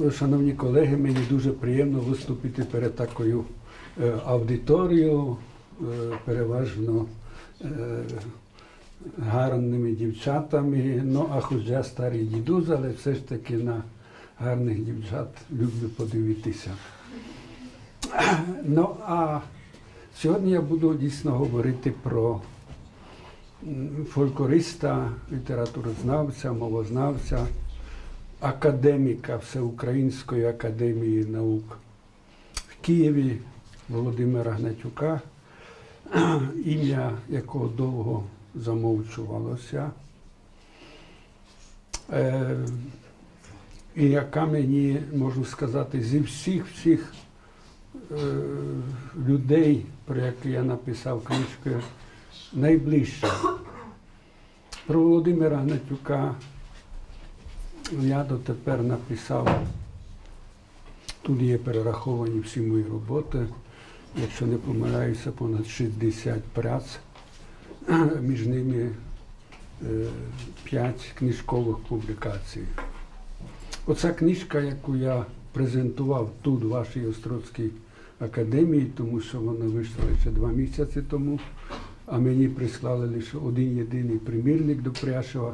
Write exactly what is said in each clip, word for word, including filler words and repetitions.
шановні колеги, мені дуже приємно виступити перед такою аудиторією, переважно гарними дівчатами. Ну, а хоч я старий дідусь, але все ж таки на гарних дівчат люблю подивитися. Ну, а сьогодні я буду дійсно говорити про фольклориста, літературознавця, мовознавця, академіка Всеукраїнської академії наук в Києві Володимира Гнатюка, ім'я якого довго замовчувалося, е, і яка мені, можу сказати, зі всіх-всіх е, людей, про яких я написав книжку, найближче. Про Володимира Гнатюка я дотепер написав, тут є перераховані всі мої роботи, якщо не помиляюся, понад шістдесят праць, між ними п'ять книжкових публікацій. Оця книжка, яку я презентував тут, в вашій Острозькій академії, тому що вона вийшла лише два місяці тому, а мені прислали лише один єдиний примірник до Пряшева.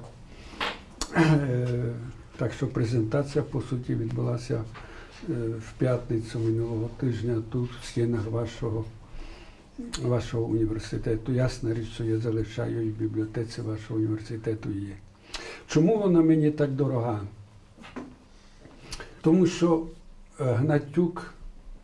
Так що презентація, по суті, відбулася в п'ятницю минулого тижня тут, в стінах вашого, вашого університету. Ясна річ, що я залишаю і в бібліотеці вашого університету є. Чому вона мені так дорога? Тому що Гнатюк,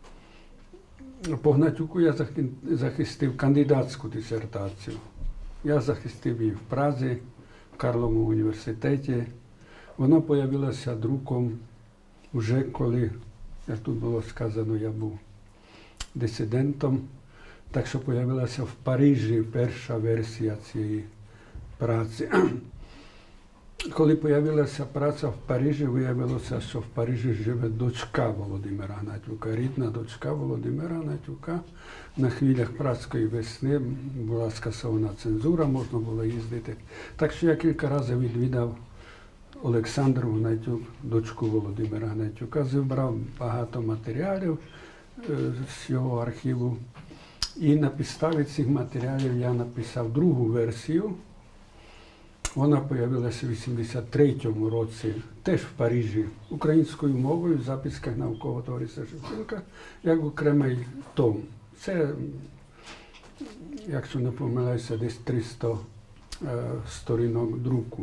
по Гнатюку я захистив кандидатську дисертацію. Я захистив її в Празі, в Карловому університеті. Вона з'явилася друком вже коли, як тут було сказано, я був дисидентом. Так що з'явилася в Парижі перша версія цієї праці. Коли з'явилася праця в Парижі, виявилося, що в Парижі живе дочка Володимира Гнатюка, рідна дочка Володимира Гнатюка. На хвилях празької весни була скасована цензура, можна було їздити. Так що я кілька разів відвідав Олександру Гнатюк, дочку Володимира Гнатюка, зібрав багато матеріалів з його архіву. І на підставі цих матеріалів я написав другу версію. Вона з'явилася у вісімдесят третьому році, теж в Парижі, українською мовою, в записках наукового товариства Шевченка, як окремий том. Це, якщо не помиляюся, десь триста е, сторінок друку.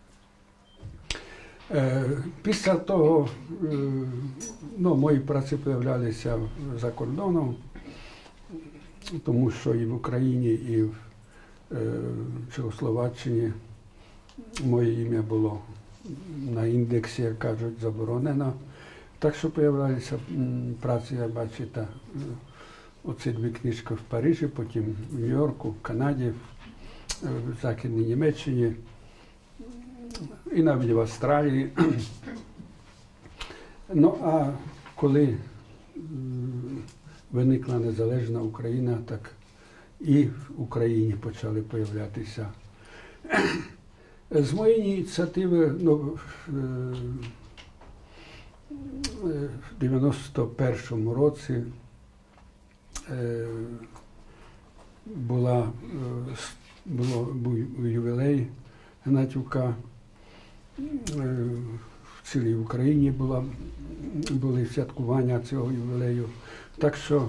Е, після того, е, ну, мої праці з'являлися за кордоном, тому що і в Україні, і в е, Чехословаччині моє ім'я було на індексі, як кажуть, заборонено. Так що з'являлися праці, як бачите, оці дві книжки в Парижі, потім в Нью-Йорку, в Канаді, в Західній Німеччині і навіть в Австралії. Ну, а коли виникла незалежна Україна, так і в Україні почали з'являтися. З моєї ініціативи, ну, в дев'яносто першому році була, було, був ювілей Гнатюка, в цілій Україні була, були святкування цього ювілею. Так що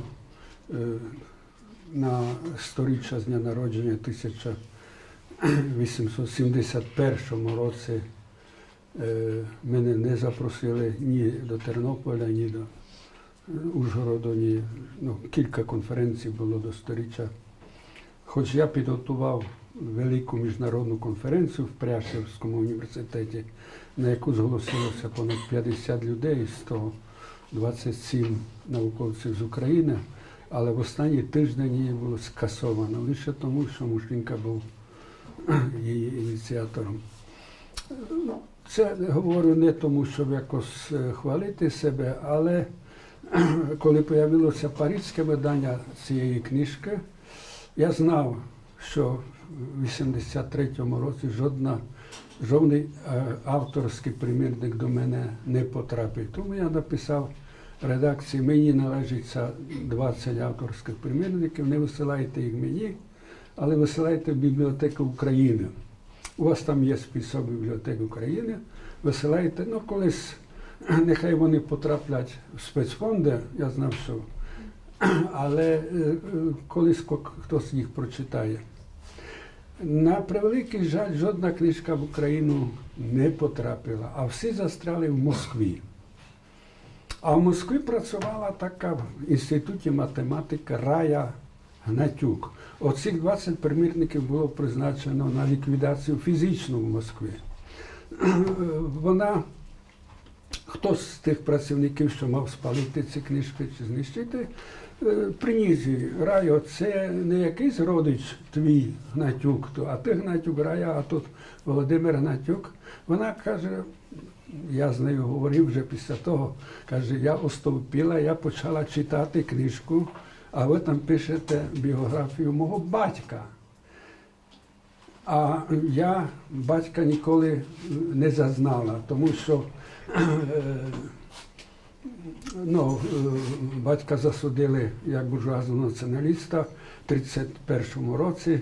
на сторіччя з дня народження тисяча вісімсот сімдесят першому році е, мене не запросили ні до Тернополя, ні до Ужгороду, ні, ну, кілька конференцій було до сторіччя. Хоч я підготував велику міжнародну конференцію в Пряшевському університеті, на яку зголосилося понад п'ятдесят людей, з того двадцять сім науковців з України, але в останній тиждень її було скасовано, лише тому, що Мушинка був її ініціатором. Це говорю не тому, щоб якось хвалити себе, але коли з'явилося паризьке видання цієї книжки, я знав, що в вісімдесят третьому році жодна жодний авторський примірник до мене не потрапив. Тому я написав редакції, мені належиться двадцять авторських примірників, не висилайте їх мені, але висилайте в бібліотеку України. У вас там є список бібліотек України, висилайте, ну колись, нехай вони потраплять в спецфонди, я знав, що, але колись хтось їх прочитає. На превеликий жаль, жодна книжка в Україну не потрапила, а всі застряли в Москві. А в Москві працювала така в інституті математики Рая Гнатюк. Оцих двадцять примірників було призначено на ліквідацію фізичну в Москві. Вона, хтось з тих працівників, що мав спалити ці книжки чи знищити, приніс її. Райо, це не якийсь родич твій Гнатюк, а ти Гнатюк, Рая, а тут Володимир Гнатюк. Вона каже, я з нею говорив вже після того, каже, я остовпіла, я почала читати книжку, а ви там пишете біографію мого батька. А я батька ніколи не зазнала, тому що ну, батька засудили як буржуазного націоналіста в тридцять першому році,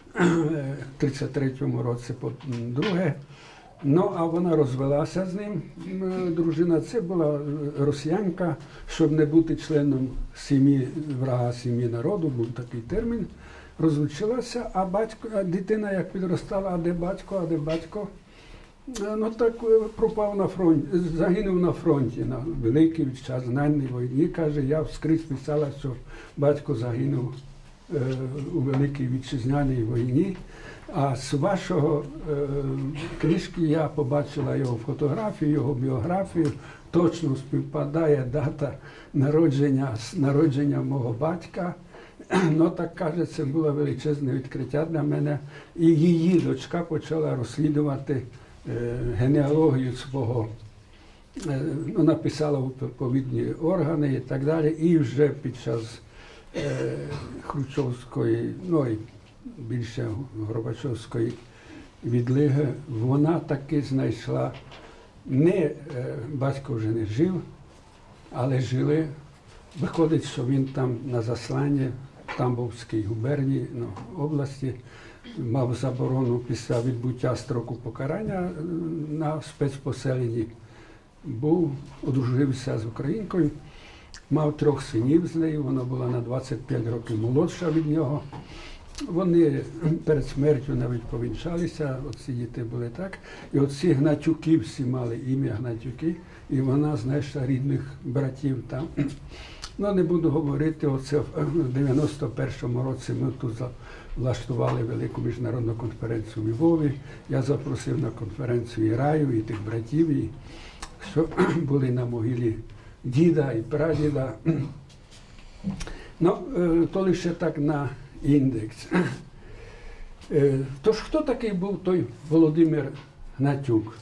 в тридцять третьому році по-друге. Ну, а вона розвелася з ним, дружина. Це була росіянка, щоб не бути членом сім'ї, врага сім'ї народу, був такий термін. Розлучилася, а батько, а дитина як підростала, а де батько, а де батько. Ну так пропав на фронті, загинув на фронті, на великій вітчизняній війні. Каже, я вскрізь писала, що батько загинув е, у Великій Вітчизняній війні. А з вашого е, книжки я побачила його фотографію, його біографію. Точно співпадає дата народження, народження мого батька. Ну, так каже, це було величезне відкриття для мене. І її дочка почала розслідувати е, генеалогію свого, е, ну, написала у відповідні органи і так далі. І вже під час е, Хрущовської, ну і більше Горбачовської відлиги, вона таки знайшла, не, е, батько вже не жив, але жили. Виходить, що він там на засланні в Тамбовській губернії, ну, області, мав заборону після відбуття строку покарання на спецпоселенні. Був, одружився з українкою, мав трьох синів з нею, вона була на двадцять п'ять років молодша від нього. Вони перед смертю навіть повінчалися, оці діти були так. І оці Гнатюки всі мали ім'я Гнатюки, і вона знайшла рідних братів там. Ну, не буду говорити, оце в дев'яносто першому році ми тут влаштували велику міжнародну конференцію у Львові. Я запросив на конференцію і Раю, і тих братів, і що були на могилі діда і прадіда. Ну, то лише так на індекс. Тож, хто такий був той Володимир Гнатюк?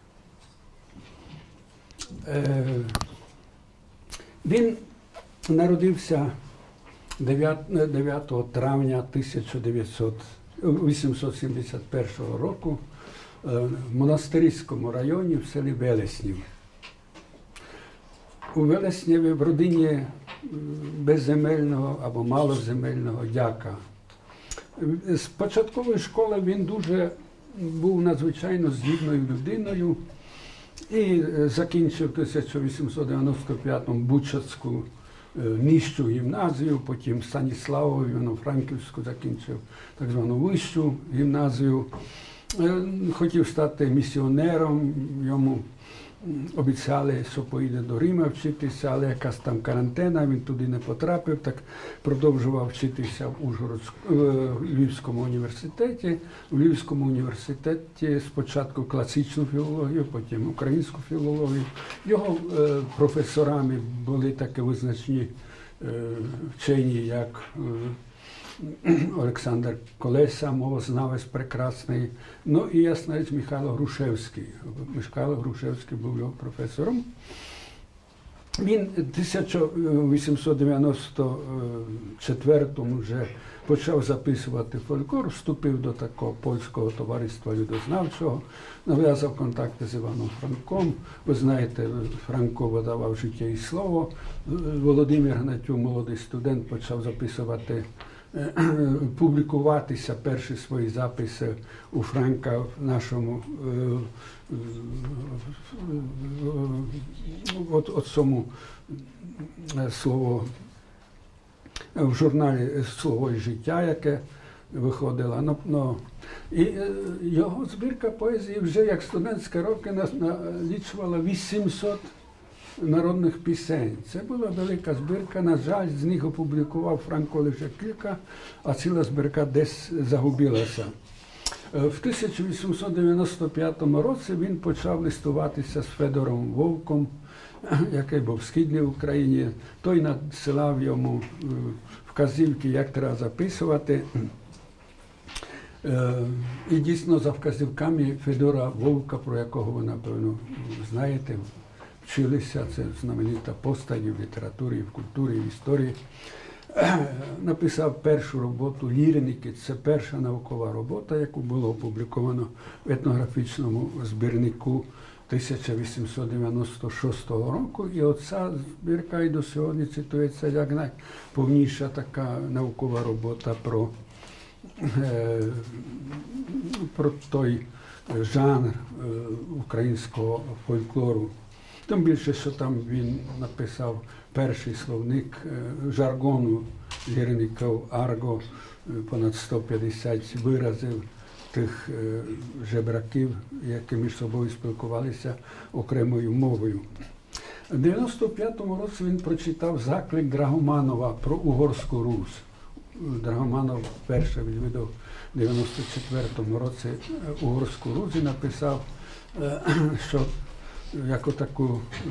Він народився дев'ятого травня тисяча вісімсот сімдесят першого року в Монастирському районі в селі Велеснів. У Велесніві в родині безземельного або малоземельного дяка. З початкової школи він дуже був надзвичайно здібною людиною і закінчив в тисяча вісімсот дев'яносто п'ятому Бучацьку нижчу гімназію, потім Станіславову, Івано-Франківську закінчив так звану вищу гімназію. Хотів стати місіонером, йому обіцяли, що поїде до Рима вчитися, але якась там карантина, він туди не потрапив, так продовжував вчитися в Ужгородському, в Львівському університеті. В Львівському університеті спочатку класичну філологію, потім українську філологію. Його е, професорами були такі визначні е, вчені, як е, Олександр Колеса, мовознавець прекрасний, ну і ясно, Михайло Грушевський. Михайло Грушевський був його професором. Він в тисяча вісімсот дев'яносто четвертому вже почав записувати фольклор, вступив до такого польського товариства людознавчого, нав'язав контакти з Іваном Франком. Ви знаєте, Франко видавав «Життя і слово». Володимир Гнатюк, молодий студент, почав записувати, публікуватися перші свої записи у Франка в нашому от, от цьому слово в журналі «Слово і життя», яке виходило. Ну, ну, і його збірка поезії вже як студентські роки налічувала вісімсот народних пісень. Це була велика збірка. На жаль, з них опублікував Франко лише кілька, а ціла збірка десь загубилася. В тисяча вісімсот дев'яносто п'ятому році він почав листуватися з Федором Вовком, який був в Східній Україні. Той надсилав йому вказівки, як треба записувати. І дійсно за вказівками Федора Вовка, про якого ви, напевно, знаєте, вчилися, це знаменита постать в літературі, в культурі, в історії, написав першу роботу «Лірники». Це перша наукова робота, яку було опубліковано в етнографічному збірнику тисяча вісімсот дев'яносто шостого року. І оця збірка і до сьогодні цитується як найповніша така наукова робота про, е, про той жанр е, українського фольклору. Тим більше, що там він написав перший словник жаргону лірників арго, понад сто п'ятдесят виразів тих жебраків, які між собою спілкувалися окремою мовою. У дев'яносто п'ятому році він прочитав заклик Драгоманова про Угорську Русь. Драгоманов вперше відвідав у дев'яносто четвертому році Угорську Русь і написав, що як таку е,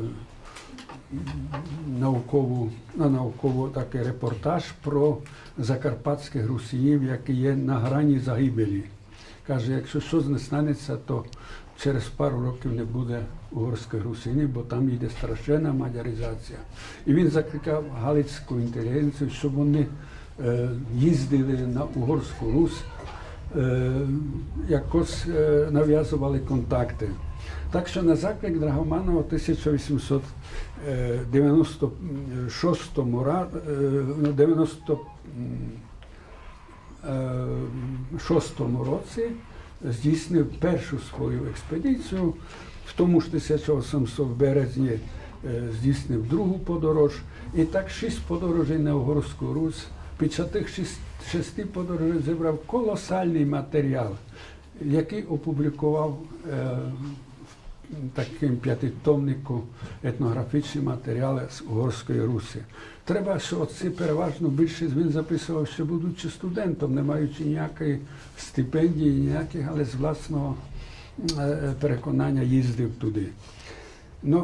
наукову, на наукову такий репортаж про закарпатських русіїв, які є на грані загибелі. Каже, якщо щось не станеться, то через пару років не буде угорських русинів, бо там йде страшенна мадяризація. І він закликав галицьку інтелігенцію, щоб вони е, їздили на Угорську Русь, е, якось е, нав'язували контакти. Так що на заклик Драгоманова в тисяча вісімсот дев'яносто шостому році здійснив першу свою експедицію. В тому ж тисяча вісімсот в березні здійснив другу подорож. І так шість подорожей на Угорську Русь. Під час тих шести подорожей зібрав колосальний матеріал, який опублікував таким п'ятитомнику етнографічні матеріали з Угорської Русі. Треба, що оці переважно більшість він записував, ще будучи студентом, не маючи ніякої стипендії, ніяких, але з власного переконання їздив туди. Ну,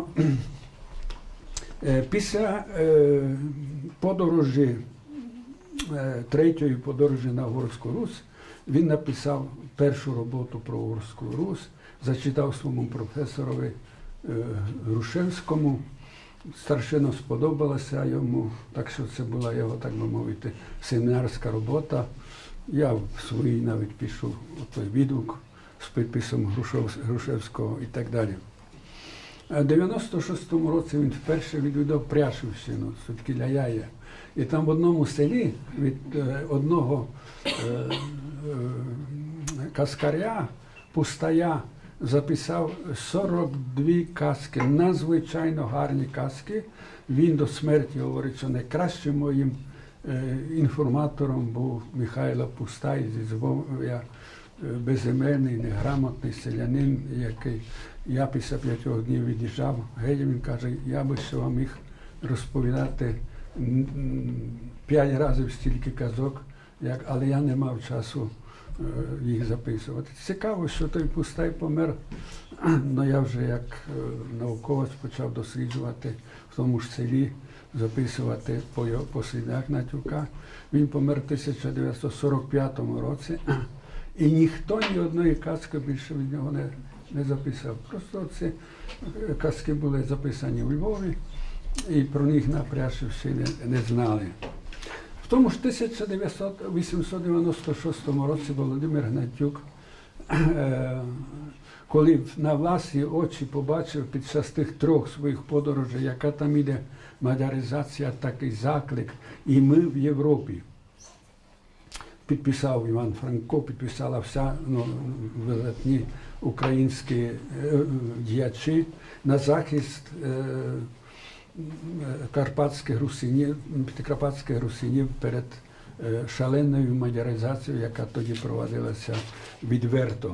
після подорожі, третьої подорожі на Угорську Русь, він написав першу роботу про Угорську Русь, зачитав своєму професорові е, Грушевському. Страшенно сподобалося йому, так що це була його, так би мовити, семінарська робота. Я в своїй навіть пишу той відгук з підписом Грушевського і так далі. У дев'яносто шостому році він вперше відвідав Пряшівщину, звідкіля я є. І там в одному селі від е, одного е, е, каскаря, Пустая, записав сорок дві казки, надзвичайно гарні казки. Він до смерті говорить, що найкращим моїм е, інформатором був Михайло Пустай зі Львова, безіменний, неграмотний селянин, який я після п'ятьох днів від'їжджав. Геть, він каже, я би ще вам міг розповідати п'ять разів стільки казок, як, але я не мав часу їх записувати. Цікаво, що той Пустай помер, але я вже як науковець почав досліджувати в тому ж селі, записувати по його послідах Гнатюка. Він помер в тисяча дев'ятсот сорок п'ятому році, і ніхто ні одної казки більше від нього не, не записав. Просто ці казки були записані у Львові, і про них напряжі всі не, не знали. В тому ж тисяча вісімсот дев'яносто шостому році Володимир Гнатюк, е, коли на власні очі побачив під час тих трьох своїх подорожей, яка там іде мадяризація, такий заклик, і ми в Європі. Підписав Іван Франко, підписала вся ну, видатні українські е, діячі на захист е, карпатських русинів, підкарпатських русинів перед е, шаленою мадяризацією, яка тоді проводилася відверто.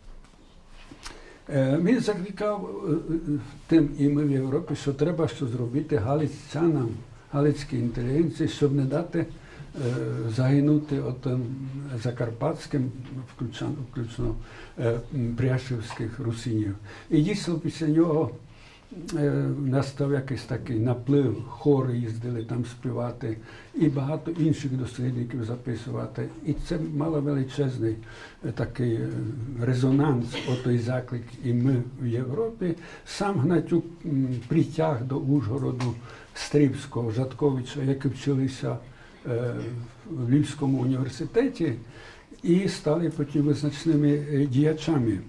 Е, він закликав е, тим і ми в Європі, що треба щось зробити галицянам, галицькій інтелігенції, щоб не дати загинути отим закарпатським, включно, включно пряшівських русинів. І дійсно після нього настав якийсь такий наплив, хори їздили там співати, і багато інших дослідників записувати. І це мало величезний такий резонанс, отой заклик і ми в Європі. Сам Гнатюк притяг до Ужгороду Стрибського, Жатковича, які вчилися в Львівському університеті і стали потім визначними діячами.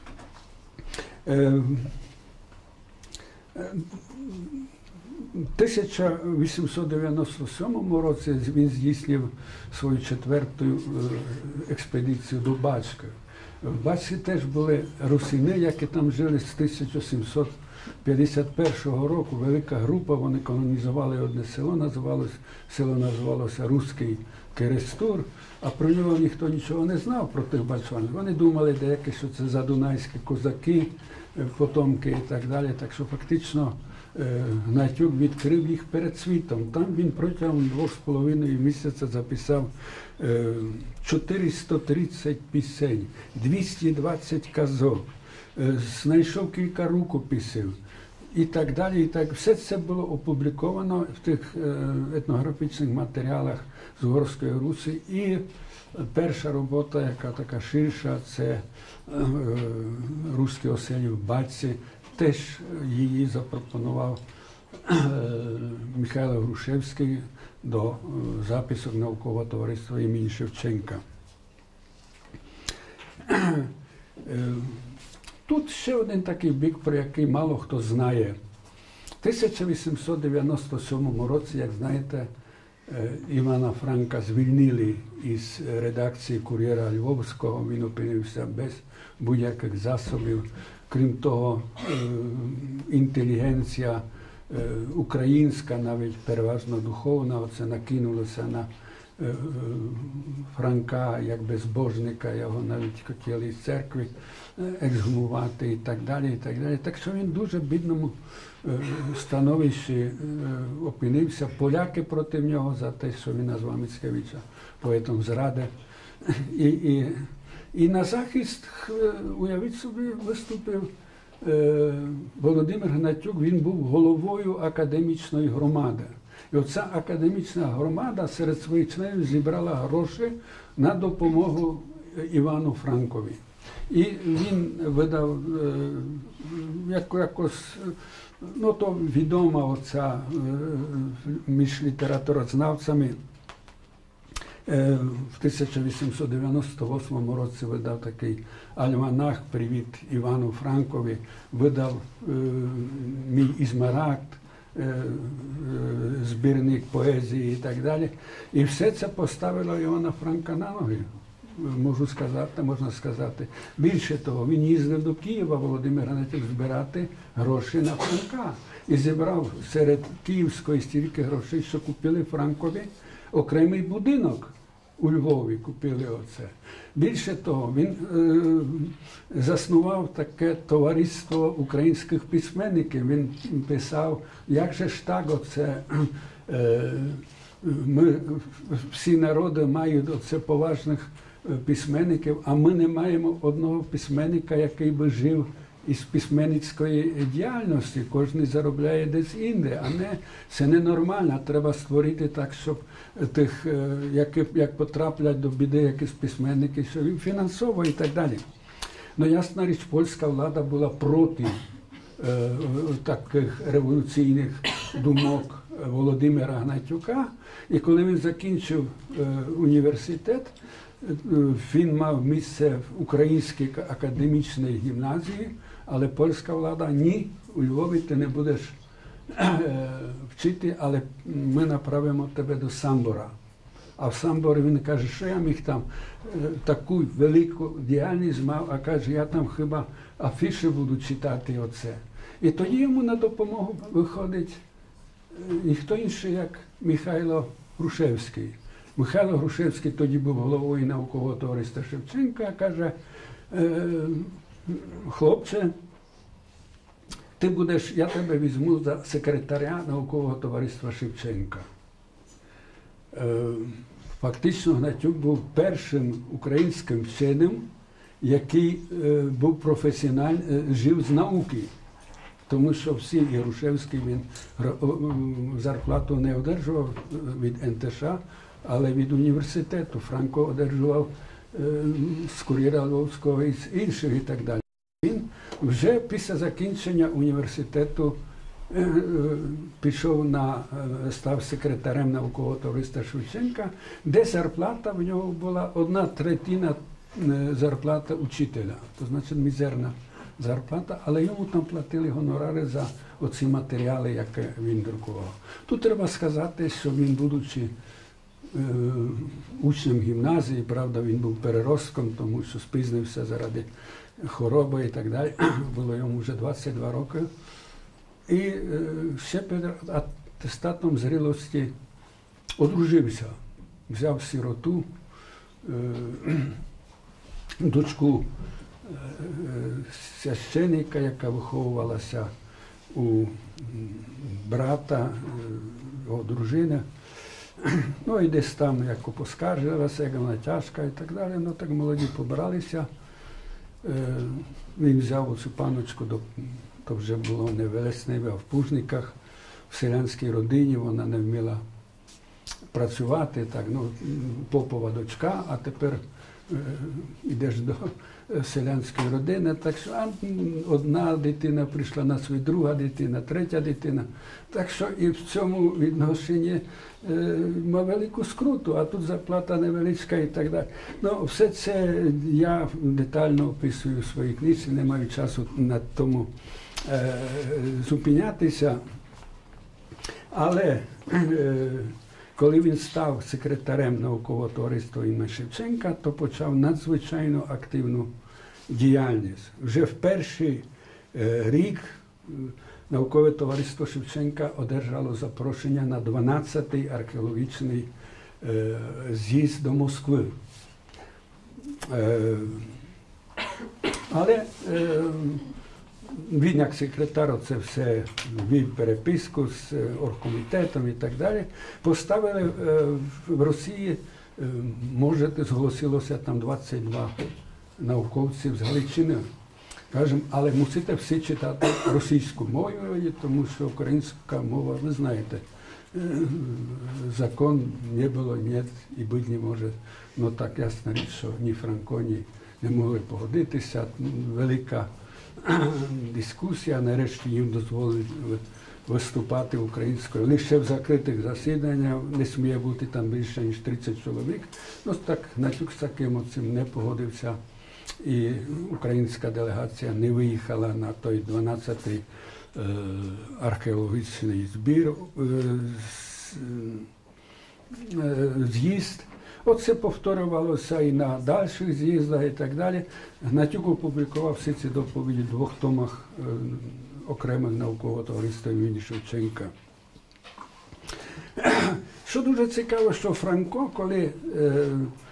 В тисяча вісімсот дев'яносто сьомому році він здійснив свою четверту експедицію до Бачка. В Бачці теж були русини, які там жили з тисяча сімсот п'ятдесят першого року. Велика група, вони колонізували одне село, називалося, село називалося Руський Керестур, а про нього ніхто нічого не знав, про тих бачан. Вони думали деякі, що це задунайські козаки, потомки і так далі. Так що фактично Гнатюк відкрив їх перед світом. Там він протягом двох з половиною місяця записав чотириста тридцять пісень, двісті двадцять казок, знайшов кілька рукописів і так далі. І так. Все це було опубліковано в тих етнографічних матеріалах з Угорської Русі. І перша робота, яка така ширша, це «Руські оселі в Бачці». Теж її запропонував Михайло Грушевський до записок наукового товариства імені Шевченка. Тут ще один такий бік, про який мало хто знає. В тисяча вісімсот дев'яносто сьомому році, як знаєте, Івана Франка звільнили із редакції «Кур'єра Львовського», він опинився без будь-яких засобів. Крім того, інтелігенція українська, навіть переважно духовна, оце накинулося на Франка як безбожника, його навіть хотіли із церкви ексгумувати і так далі, і так далі. Так що він в дуже бідному становищі опинився. Поляки проти нього за те, що він назвав Міцкевича поетом зради. І, і, і на захист, уявіть собі, виступив Володимир Гнатюк, він був головою академічної громади. І оця академічна громада серед своїх членів зібрала гроші на допомогу Івану Франкові. І він видав якось, ну то відома оця між літературознавцями, в тисяча вісімсот дев'яносто восьмому році видав такий альманах «Привіт Івану Франкові», видав «Мій Ізмарагд», збірник поезії і так далі. І все це поставило Івана Франка на ноги, можу сказати, можна сказати. Більше того, він їздив до Києва, Володимир Гнатюк, збирати гроші на Франка. І зібрав серед київської стільки грошей, що купили Франкові окремий будинок у Львові, купили оце. Більше того, він е, заснував таке товариство українських письменників. Він писав, як же ж так оце, е, ми, всі народи мають оце поважних письменників, а ми не маємо одного письменника, який би жив із письменницької діяльності, кожен заробляє десь інде, а не, це ненормально, треба створити так, щоб тих, як, як потраплять до біди якісь письменники, що він фінансовує і так далі. Ну, ясна річ, польська влада була проти е, таких революційних думок Володимира Гнатюка. І коли він закінчив університет, він мав місце в Українській академічній гімназії, але польська влада: ні, у Львові ти не будеш вчити, але ми направимо тебе до Самбора. А в Самборі він каже, що я міг там таку велику діяльність мав, а каже, я там хіба афіші буду читати оце. І тоді йому на допомогу виходить ніхто інший, як Михайло Грушевський. Михайло Грушевський тоді був головою наукового товариства Шевченка, каже, хлопче, ти будеш, я тебе візьму за секретаря наукового товариства Шевченка. Фактично Гнатюк був першим українським вченим, який був професіонально, жив з науки. Тому що всі, і Грушевський, він зарплату не одержував від ен те ша, але від університету. Франко одержував з Кур'єра Львовського і з інших і так далі. Він вже після закінчення університету пішов на, став секретарем наукового товариства Шевченка, де зарплата в нього була одна третина зарплата учителя. То значить мізерна зарплата, але йому там платили гонорари за оці матеріали, які він друкував. Тут треба сказати, що він, будучи е, учнем гімназії, правда, він був переростком, тому що спізнився заради хвороби і так далі, було йому вже двадцять два роки. І е, ще під атестатом зрілості одружився, взяв сироту, е, дочку священника, яка виховувалася у брата, його дружини. Ну і десь там як поскаржилася, як вона тяжка і так далі. Ну так молоді побралися. Він взяв оцю паночку, до, то вже було не в Велесневі, а в Пужниках, в селянській родині, вона не вміла працювати, так, ну, попова дочка, а тепер йдеш до селянської родини, так що одна дитина прийшла на свою, друга дитина, третя дитина. Так що і в цьому відношенні е, мав велику скруту, а тут зарплата невеличка і так далі. Ну, все це я детально описую у своїй книжці, не маю часу на тому е, зупинятися. Але е, коли він став секретарем наукового товариства імені Шевченка, то почав надзвичайно активну діяльність. Вже в перший е, рік наукове товариство Шевченка одержало запрошення на дванадцятий археологічний е, з'їзд до Москви. Е, але е, він як секретар це все вів переписку з оргкомітетом і так далі. Поставили е, в Росії, е, може, зголосилося там двадцять два науковців з Галичини. Кажемо, але мусите всі читати російською мовою, тому що українська мова, ви знаєте, е, закон не було, ні, і бути не може. Ну так ясна річ, що ні Франко, ні не могли погодитися. Велика дискусія, нарешті їм дозволили виступати українською. Лише в закритих засіданнях, не сміє бути там більше, ніж тридцять чоловік. Ну так, Гнатюк з таким цим не погодився. І українська делегація не виїхала на той дванадцятий е, археологічний збір, е, е, з'їзд. Оце повторювалося і на дальших з'їздах і так далі. Гнатюк опублікував всі ці доповіді в двох томах е, окремих наукового товариства імені Шевченка. Що дуже цікаво, що Франко, коли е,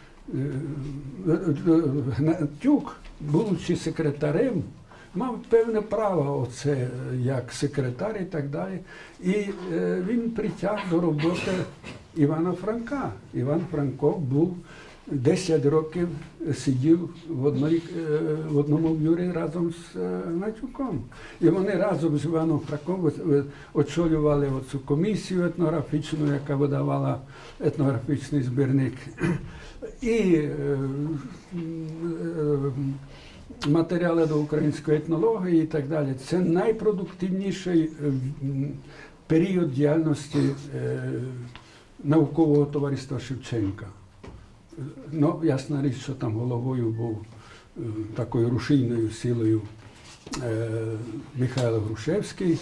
Гнатюк, будучи секретарем, мав певне право оце, як секретар і так далі. І е, він притяг до роботи Івана Франка. Іван Франко був десять років сидів в, одній, в одному бюрі разом з Гнатюком. І вони разом з Іваном Франком очолювали оцю комісію етнографічну, яка видавала етнографічний збірник. І е, е, матеріали до української етнології і так далі. Це найпродуктивніший період діяльності е, наукового товариства Шевченка. Ну, ясна річ, що там головою був е, такою рушійною силою е, Михайло Грушевський,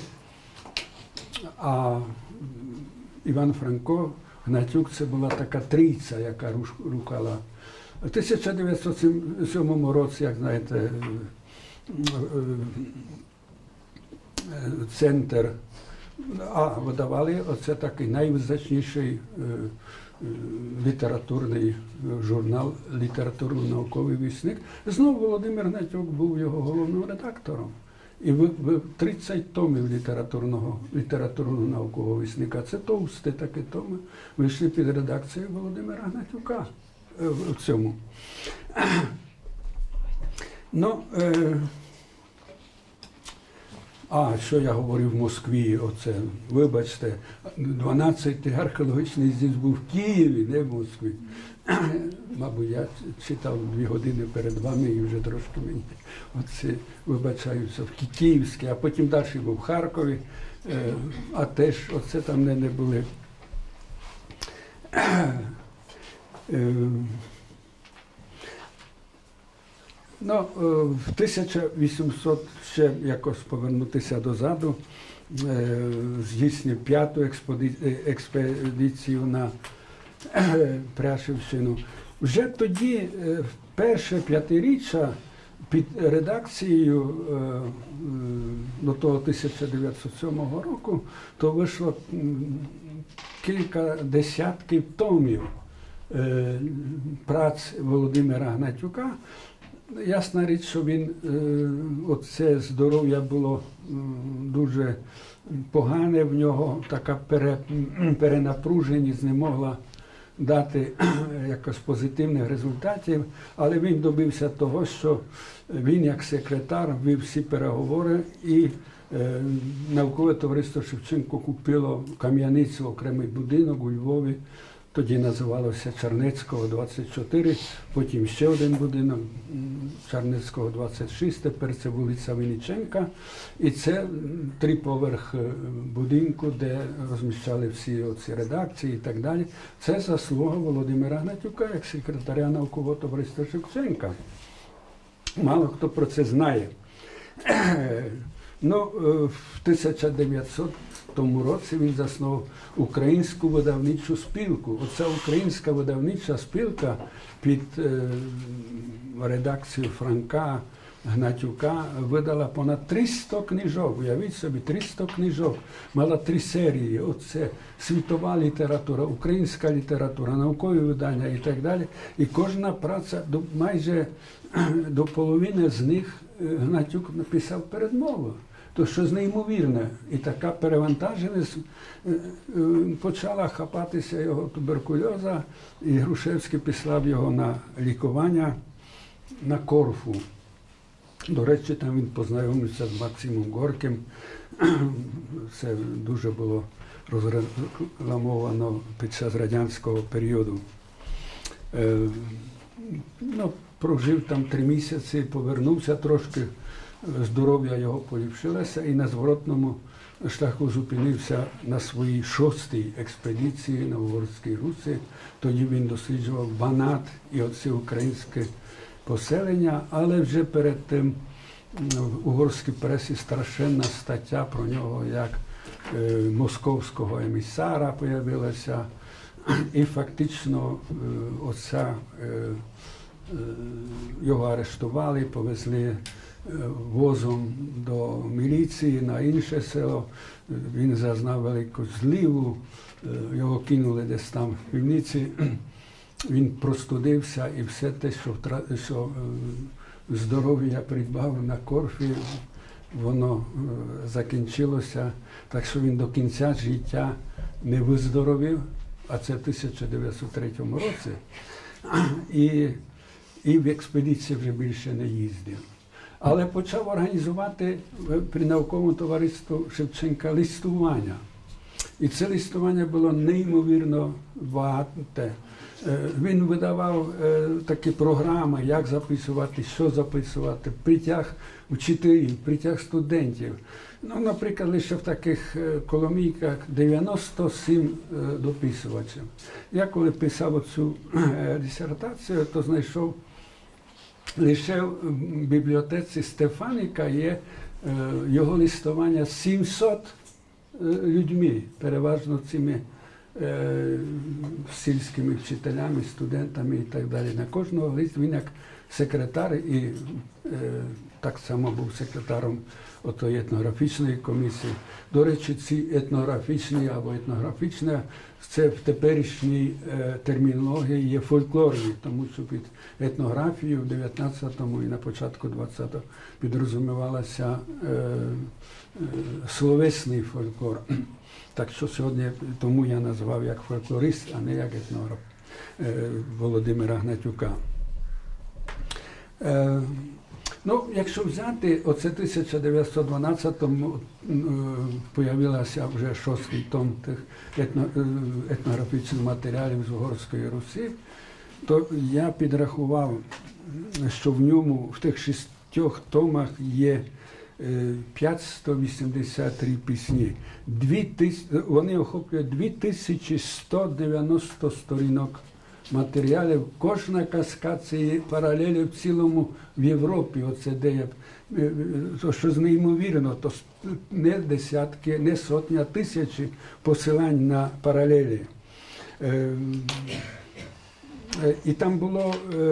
а Іван Франко, Гнатюк – це була така трійця, яка рухала. У тисяча дев'ятсот сьомому році, як знаєте, центр, а видавали оце такий найвизначніший літературний журнал, літературно-науковий вісник. Знову Володимир Гнатюк був його головним редактором. І в тридцять томів літературного, літературно-наукового вісника, це товсті такі томи, вийшли під редакцією Володимира Гнатюка в цьому. Ну, е, а, що я говорив в Москві, оце, вибачте, дванадцятий археологічний з'їзд був в Києві, не в Москві. Мабуть, я читав дві години перед вами і вже трошки мені оце, вибачаюся, в Київській, а потім далі був в Харкові, е, а теж оце там не, не були. Е, Ну, в тисяча вісімсот ще якось повернутися дозаду, здійснив п'яту експедицію на Пряшівщину. Вже тоді, перше п'ятиріччя під редакцією до того тисяча дев'ятсот сьомого року, то вийшло кілька десятків томів праць Володимира Гнатюка. Ясна річ, що він, оце здоров'я було дуже погане в нього, така пере, перенапруженість не могла дати якось позитивних результатів, але він добився того, що він як секретар вів всі переговори і е, наукове товариство Шевченко купило Кам'яницю, окремий будинок у Львові. Тоді називалося Чернецького, двадцять чотири, потім ще один будинок, Чернецького, двадцять шість, тепер це вулиця Винниченка. І це триповерх будинку, де розміщали всі оці редакції і так далі. Це заслуга Володимира Гнатюка, як секретаря наукового товариства Шевченка. Мало хто про це знає. Ну, в тисяча дев'ятсотому році він заснував Українську видавничу спілку. Оця Українська видавнича спілка під е, редакцією Франка, Гнатюка видала понад триста книжок. Уявіть собі, триста книжок. Мала три серії. Оце світова література, українська література, наукові видання і так далі. І кожна праця, до, майже до половини з них Гнатюк написав передмову. То щось неймовірне. І така перевантаженість почала хапатися його туберкульоза, і Грушевський післав його на лікування на Корфу. До речі, там він познайомився з Максимом Горьким. Це дуже було розрекламовано під час радянського періоду. Е, ну, прожив там три місяці, повернувся трошки, здоров'я його поліпшилося і на зворотному шляху зупинився на своїй шостій експедиції на Угорській Русі. Тоді він досліджував Банат і оці українські поселення, але вже перед тим в угорській пресі страшенна стаття про нього, як е, московського емісара появилася, і фактично е, оця, е, е, його арештували, повезли е, возом до міліції на інше село, він зазнав велику зливу, е, його кинули десь там в півниці. Він простудився і все те, що, втра... що е, здоров'я придбав на Корфі, воно е, закінчилося. Так що він до кінця життя не виздоровів, а це в тисяча дев'ятсот третьому році. І, і в експедиції вже більше не їздив. Але почав організувати при науковому товаристві Шевченка листування. І це листування було неймовірно багате. Він видавав такі програми, як записувати, що записувати, притяг вчителів, притяг студентів. Ну, наприклад, лише в таких коломійках дев'яносто сім дописувачів. Я коли писав цю дисертацію, то знайшов лише в бібліотеці Стефаніка є його листування з сімсот людьми, переважно цими сільськими вчителями, студентами і так далі. На кожного лист він як секретар і так само був секретаром отої етнографічної комісії. До речі, ці етнографічні або етнографічна, це в теперішній термінології є фольклорні, тому що під етнографією в дев'ятнадцятому і на початку двадцятого підрозумівалася е, е, словесний фольклор. Так що сьогодні тому я назвав як фольклорист, а не як етнограф е, Володимира Гнатюка. Е, Ну, якщо взяти, оце в тисяча дев'ятсот дванадцятому появився вже шостий том тих етно, етнографічних матеріалів з Угорської Русі, то я підрахував, що в ньому, в тих шістьох томах є п'ятсот вісімдесят три пісні. Дві тисячі, вони охоплюють дві тисячі сто дев'яносто сторінок матеріалів. Кожна казка – це є паралелі в цілому в Європі. Оце де є, то, що неймовірно, то не десятки, не сотні, а тисячі посилань на паралелі. І там було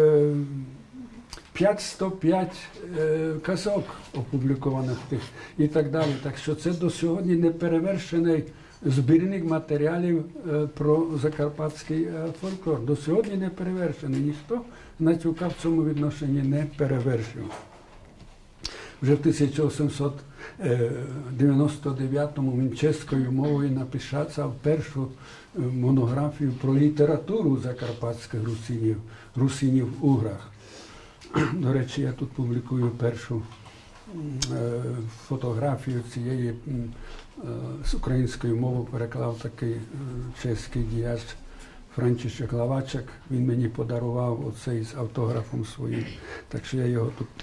п'ятсот п'ять казок опублікованих тих і так далі. Так що це до сьогодні неперевершений збірник матеріалів про закарпатський фольклор. До сьогодні не перевершений. Ніхто Гнатюка в цьому відношенні не перевершив. Вже в тисяча вісімсот дев'яносто дев'ятому він чеською мовою написав першу монографію про літературу закарпатських русинів, русинів в Уграх. До речі, я тут публікую першу фотографію цієї з української мови переклав такий чеський діяч Франчишек Лавачек. Він мені подарував оцей з автографом своїм, так що я його тут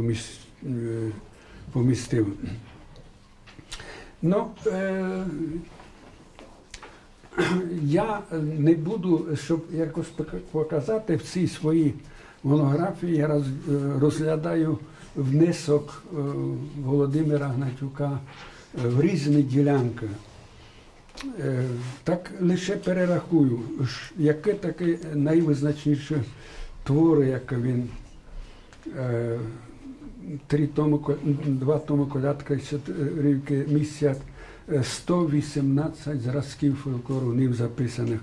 помістив. Ну, е я не буду, щоб якось показати в цій своїй монографії, я роз, розглядаю внесок Володимира Гнатюка в різні ділянки. Так лише перерахую, яке таке найвизначніше твори, які він три томи, два томи колядка і чотирівки місяць, сто вісімнадцять зразків фольклору ним записаних.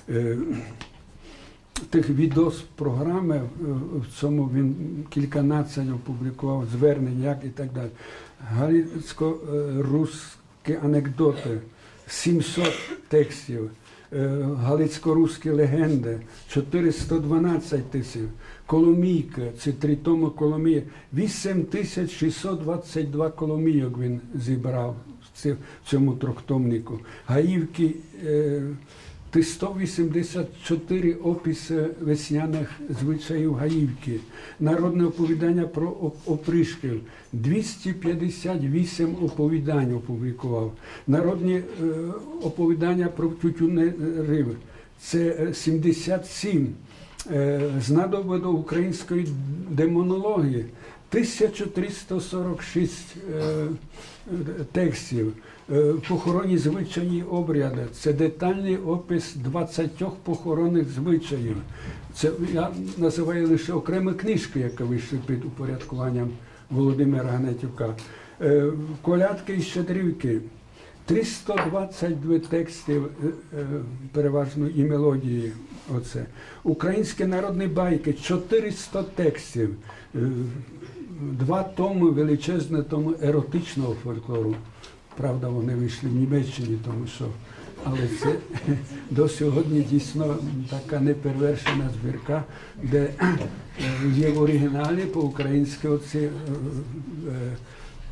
Тих відос програми, в цьому він кільканадцять опублікував, звернень, як і так далі. Галицько-русські анекдоти, сімсот текстів, галицько-русські легенди, чотириста дванадцять тисяч, Коломійка, це три томи Коломії, вісім тисяч шістсот двадцять два коломійок він зібрав в цьому трьохтомнику. Гаївки, сто вісімдесят чотири описи весняних звичаїв Гаївки, народне оповідання про опришків, двісті п'ятдесят вісім оповідань опублікував, народні е, оповідання про тютюнерів, це сімдесят сім, е, знадобно української демонології, тисяча триста сорок шість е, текстів, похоронні звичаї обряди. Це детальний опис двадцятьох похоронних звичаїв. Це я називаю лише окремі книжки, які вийшли під упорядкуванням Володимира Гнатюка. Колядки і щедрівки. триста двадцять два текстів, переважно і мелодії. Оце. Українські народні байки, чотириста текстів. Два томи, величезні томи еротичного фольклору. Правда, вони вийшли в Німеччині, тому що, але це до сьогодні дійсно така неперевершена збірка, де є в оригіналі по-українськи оці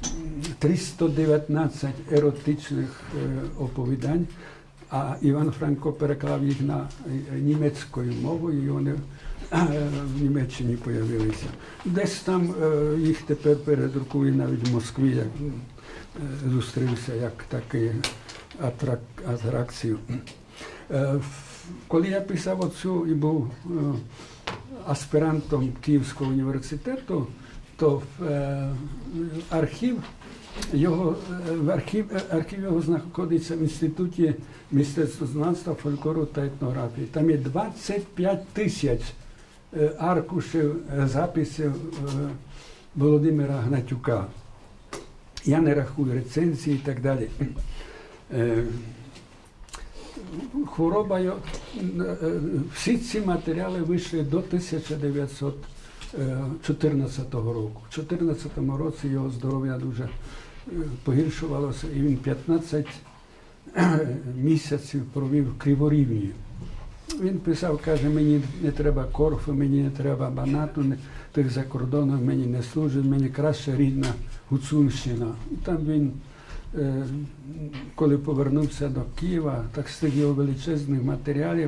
триста дев'ятнадцять еротичних оповідань, а Іван Франко переклав їх на німецькою мовою, і вони в Німеччині з'явилися. Десь там їх тепер передрукує навіть в Москві, як зустрівся як таку атракцію. Коли я писав оцю і був аспірантом Київського університету, то архів його, архів, архів його знаходиться в Інституті мистецтвознавства, фольклору та етнографії. Там є двадцять п'ять тисяч аркушів записів Володимира Гнатюка. Я не рахую рецензії і так далі. Хвороба, всі ці матеріали вийшли до тисяча дев'ятсот чотирнадцятого року. У чотирнадцятому році його здоров'я дуже погіршувалося, і він п'ятнадцять місяців провів в Криворівні. Він писав, каже, мені не треба Корфу, мені не треба Банату, тих за кордоном мені не служить, мені краще рідна Гуцульщина. І там він, коли повернувся до Києва, так з тих його величезних матеріалів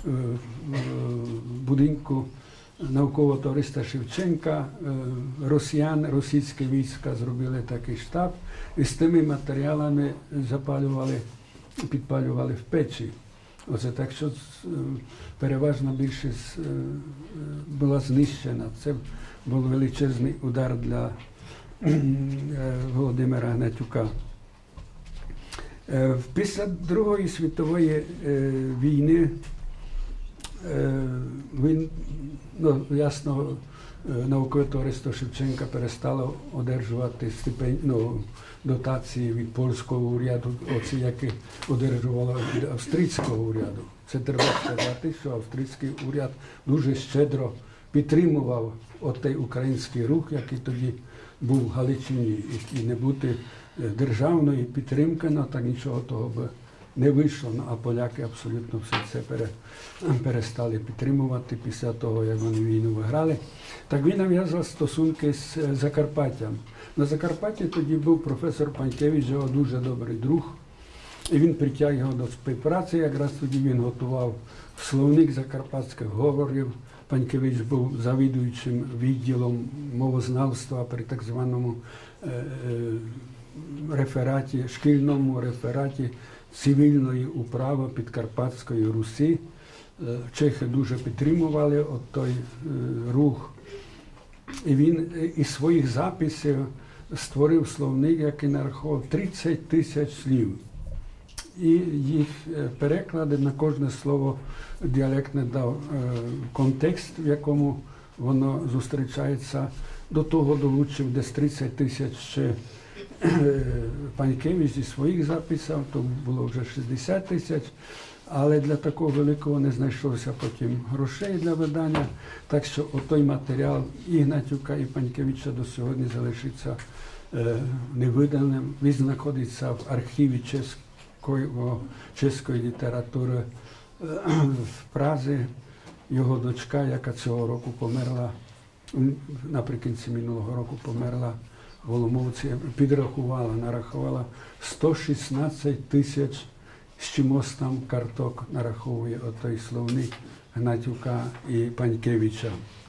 в будинку наукового товариства Шевченка, росіян, російські війська зробили такий штаб, і з тими матеріалами запалювали, підпалювали в печі. Оце так, що переважна більшість була знищена. Це був величезний удар для Володимира Гнатюка. Після Другої світової війни він, ну, ясно, наукове товариство Шевченка перестало одержувати стипендії, ну, дотації від польського уряду, оці, які одержувало від австрійського уряду. Це треба сказати, що австрійський уряд дуже щедро підтримував отей український рух, який тоді був в Галичині. І не бути державної підтримки, ну, так нічого того би не вийшло, а поляки абсолютно все це перестали підтримувати після того, як вони війну виграли. Так він нав'язав стосунки з Закарпаттям. На Закарпатті тоді був професор Панькевич, його дуже добрий друг, і він притяг його до співпраці. Якраз тоді він готував словник закарпатських говорів. Панькевич був завідуючим відділом мовознавства при так званому рефераті, шкільному рефераті цивільної управи Підкарпатської Русі. Чехи дуже підтримували от той рух. І він із своїх записів створив словник, який нарахував тридцять тисяч слів. І їх переклади на кожне слово діалектне дав контекст, в якому воно зустрічається. До того долучив десь тридцять тисяч ще Панькевич зі своїх записів, то було вже шістдесят тисяч, але для такого великого не знайшлося потім грошей для видання, так що отой матеріал і Гнатюка, і Панькевича до сьогодні залишиться е, невиданим. Він знаходиться в архіві чеської, чеської літератури е, в Празі. Його дочка, яка цього року померла, наприкінці минулого року померла в Оломовці, підрахувала, нарахувала сто шістнадцять тисяч з чимось там карток, нараховує отой словник Гнатюка і Панькевича.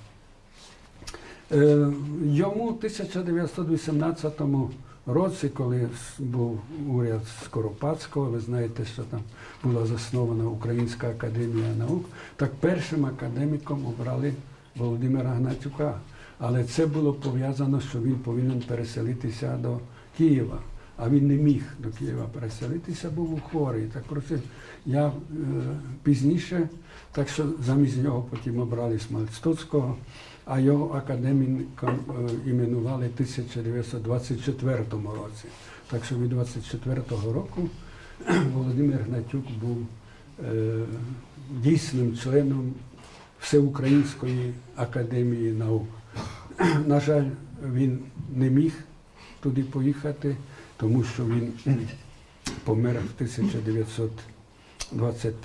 Е, йому в тисяча дев'ятсот вісімнадцятому році, коли був уряд Скоропадського, ви знаєте, що там була заснована Українська академія наук, так першим академіком обрали Володимира Гнатюка. Але це було пов'язано, що він повинен переселитися до Києва. А він не міг до Києва переселитися, був хворий. Так просто я е, пізніше, так що замість нього потім обрали Смальстоцького, а його академіком е, іменували в тисяча дев'ятсот двадцять четвертому році. Так що від двадцять четвертого року Володимир Гнатюк був е, дійсним членом Всеукраїнської академії наук. На жаль, він не міг туди поїхати, тому що він помер в тисяча дев'ятсот двадцять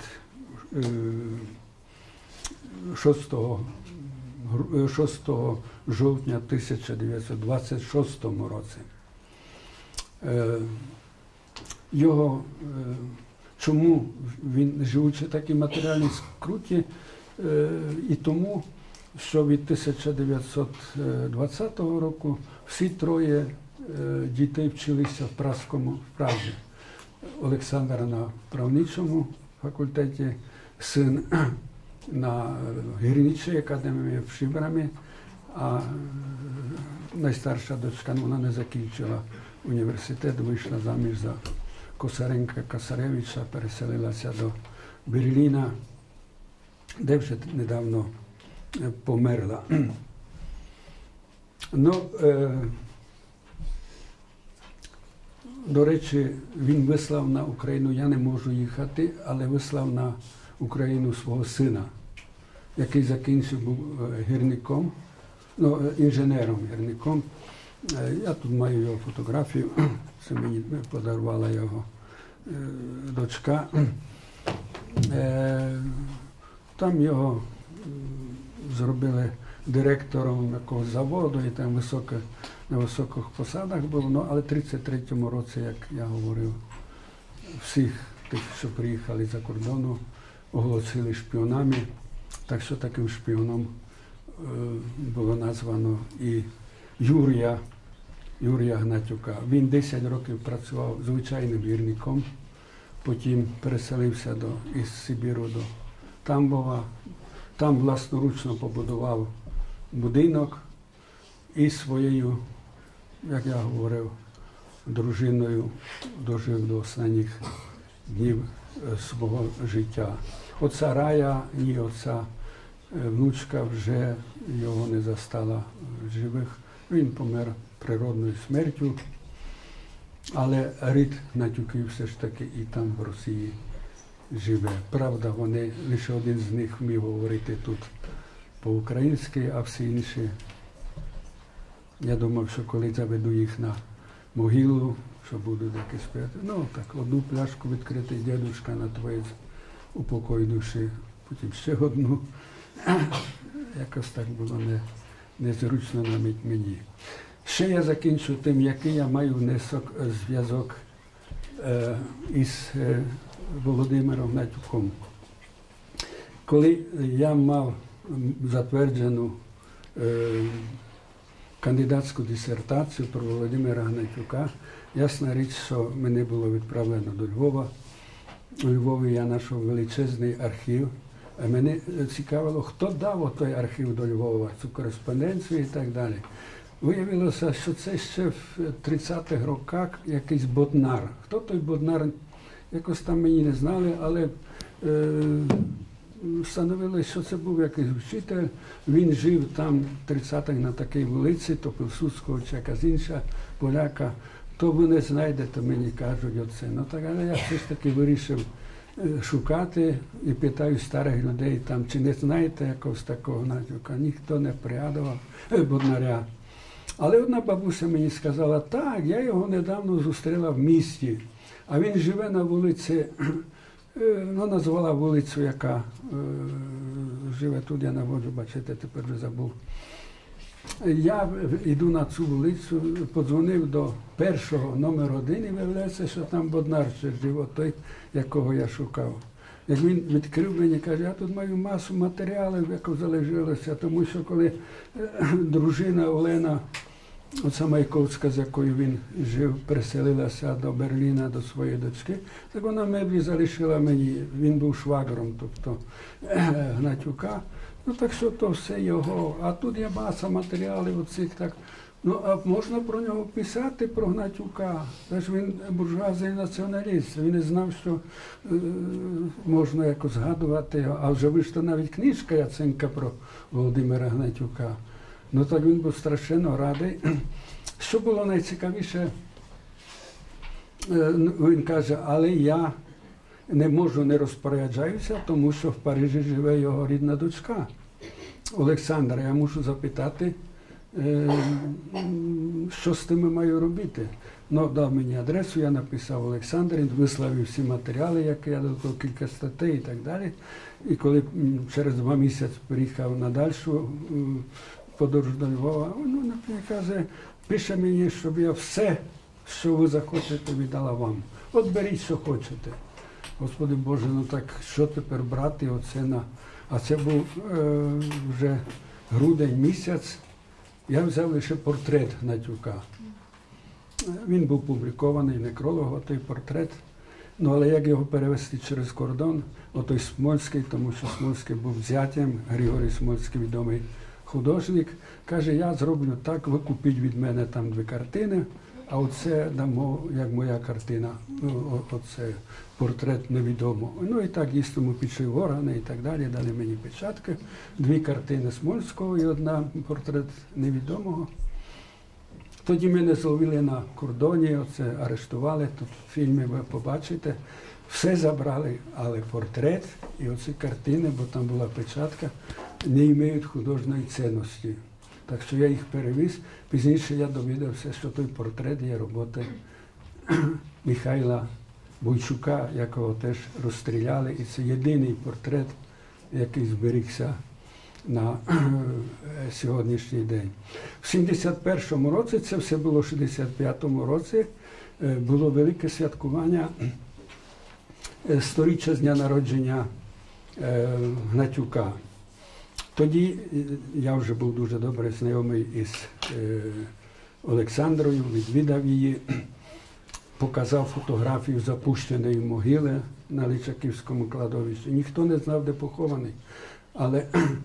шостого жовтня тисяча дев'ятсот двадцять шостому році. Його, чому він, живучи в такій матеріальній скруті, і тому, що від тисяча дев'ятсот двадцятого року всі троє дітей вчилися в Празькому, в Празі. Олександр на правничому факультеті, син на гірничій академії в Шибрамі, а найстарша дочка, вона не закінчила університет, вийшла заміж за Косаренка Касаревича, переселилася до Берліна, де вже недавно померла. Ну, е, до речі, він вислав на Україну, я не можу їхати, але вислав на Україну свого сина, який закінчив, був гірником, ну, інженером гірником. Я тут маю його фотографію, це мені подарувала його дочка. Там його зробили директором якогось заводу, і там високо, на високих посадах був. Ну, але в тридцять третьому році, як я говорив, всіх тих, що приїхали за кордону, оголосили шпіонами. Так що таким шпіоном було названо і Юрія, Юрія Гнатюка. Він десять років працював звичайним гірником, потім переселився до, із Сибіру до Тамбова. Там власноручно побудував будинок і своєю, як я говорив, дружиною дожив до останніх днів свого життя. Оця Рая, ні, оця внучка вже його не застала живих. Він помер природною смертю, але рід Гнатюків все ж таки і там в Росії живе. Правда, вони, лише один з них вмів говорити тут по-українськи, а всі інші, я думав, що коли заведу їх на могилу, що будуть якісь співати. Ну так, одну пляшку відкрити, дідушка на твоє упокой душі, потім ще одну. Якось так було не, незручно навіть мені. Ще я закінчу тим, який я маю внесок, зв'язок е, із е, Володимиром Гнатюком. Коли я мав затверджену е, кандидатську дисертацію про Володимира Гнатюка, ясна річ, що мене було відправлено до Львова. У Львові я знайшов величезний архів. Мене цікавило, хто дав той архів до Львова, цю кореспонденцію і так далі. Виявилося, що це ще в тридцятих роках якийсь Боднар. Хто той Боднар, якось там мені не знали, але е, встановили, що це був якийсь вчитель. Він жив там в тридцятих на такій вулиці, то Пилсудського чи якась інша поляка. То ви не знайдете, мені кажуть оце. Ну так, але я все ж таки вирішив шукати і питаю старих людей там, чи не знаєте якогось такого Гнатюка. Ніхто не пригадував Боднаря. Але одна бабуся мені сказала, так, я його недавно зустріла в місті, а він живе на вулиці, ну, назвала вулицю, яка е, живе тут, я наводжу, бачите, тепер вже забув. Я йду на цю вулицю, подзвонив до першого номер один і виявляється, що там Боднар ще жив, той, якого я шукав. Як він відкрив мені, каже, я тут маю масу матеріалів, як залишилося, тому що коли дружина Олена, оця Майковська, з якою він жив, переселилася до Берліна, до своєї дочки, так вона меблі залишила мені, він був швагром, тобто Гнатюка. Ну так що то все його, а тут є маса матеріалів оцих так. Ну а можна про нього писати, про Гнатюка. Тож він буржуазний націоналіст, він не знав, що е, можна якось згадувати його. А вже вийшла навіть книжка Яценка про Володимира Гнатюка. Ну так він був страшенно радий. Що було найцікавіше, е, він каже, але я не можу, не розпоряджаюся, тому що в Парижі живе його рідна дочка. Олександра, я мушу запитати, що з тими маю робити. Ну, дав мені адресу, я написав Олександр, він висловив всі матеріали, які я додав, кілька статей і так далі. І коли через два місяці приїхав на дальшу подорож до Львова, ну, наприклад, каже, пише мені, щоб я все, що ви захочете, віддала вам. От беріть, що хочете. Господи Боже, ну так що тепер брати оце на... А це був е, вже грудень місяць. Я взяв лише портрет Гнатюка. Він був публікований, некролог, той портрет. Ну, але як його перевести через кордон, отой Смольський, тому що Смольський був зятям, Григорій Смольський, відомий художник, каже, я зроблю так, ви купіть від мене там дві картини, а оце дамо, як моя картина, ну, оце портрет невідомого. Ну і так дійсно пішли в органи і так далі, дали мені печатки, дві картини Смольського і одна портрет невідомого. Тоді мене зловили на кордоні, оце арештували, тут в фільмі ви побачите. Все забрали, але портрет і оці картини, бо там була печатка, не мають художньої цінності. Так що я їх перевіз. Пізніше я довідався, що той портрет є роботи Михайла Бойчука, якого теж розстріляли. І це єдиний портрет, який зберігся на сьогоднішній день. В сімдесят першому році, це все було в шістдесят п'ятому році, було велике святкування сторіччя з дня народження Гнатюка. Тоді я вже був дуже добре знайомий із Олександрою, відвідав її, показав фотографію запущеної могили на Личаківському кладовищі. Ніхто не знав, де похований, але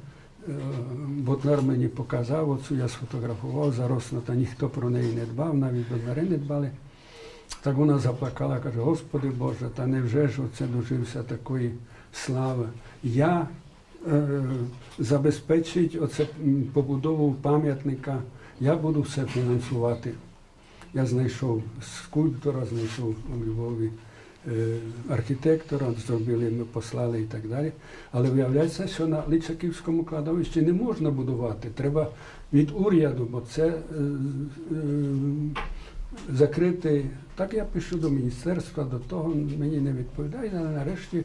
Ботнар мені показав, оцю я сфотографував, зароснута, ніхто про неї не дбав, навіть Ботнари не дбали. Так вона заплакала, каже, Господи Боже, та невже ж оце дожився такої слави. Я е, забезпечить оце побудову пам'ятника, я буду все фінансувати. Я знайшов скульптора, знайшов у Львові е, архітектора, зробили, ми послали і так далі. Але виявляється, що на Личаківському кладовищі не можна будувати. Треба від уряду, бо це е, е, закритий. Так я пишу до міністерства, до того мені не відповідають, але нарешті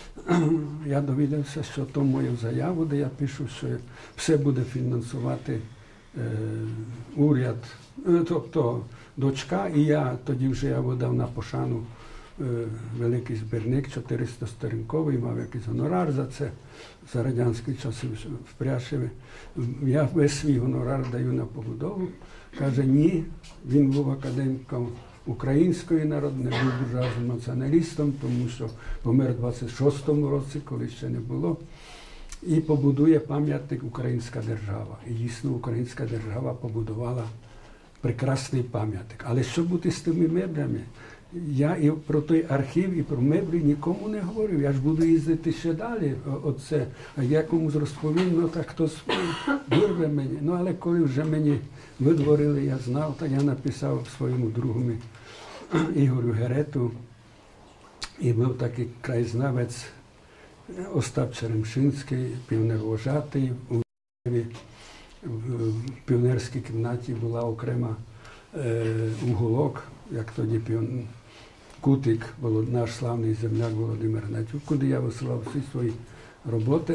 я довідався, що то мою заяву, де я пишу, що все буде фінансувати е, уряд, е, тобто дочка, і я тоді вже я видав на пошану е, великий збірник, чотириста сторінковий, мав якийсь гонорар за це, за радянські часи в Пряшеві. Я весь свій гонорар даю на побудову. Каже, ні, він був академіком української народної, був буржуазним націоналістом, тому що помер в двадцять шостому році, коли ще не було, і побудує пам'ятник «Українська держава». І дійсно українська держава побудувала прекрасний пам'ятник. Але що бути з тими меблями? Я і про той архів, і про меблі нікому не говорив. Я ж буду їздити ще далі. Оце. А я комусь розповім, ну так хтось вирве мені. Ну але коли вже мені видворили, я знав, то я написав своєму другу Ігорю Герету. І був такий краєзнавець Остап Черемшинський, піонервожатий. У Львові в піонерській кімнаті була окрема е, уголок, як тоді піон... Кутик, наш славний земляк Володимир Гнатюк, куди я висилав всі свої роботи.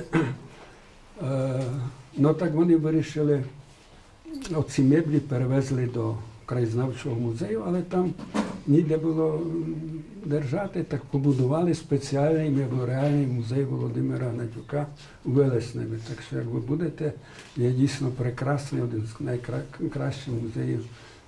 Е, ну так вони вирішили, оці меблі перевезли до краєзнавчого музею, але там ніде було держати, так побудували спеціальний меморіальний музей Володимира Гнатюка у Велесневі. Так що, як ви будете, є дійсно прекрасний, один з найкращих музеїв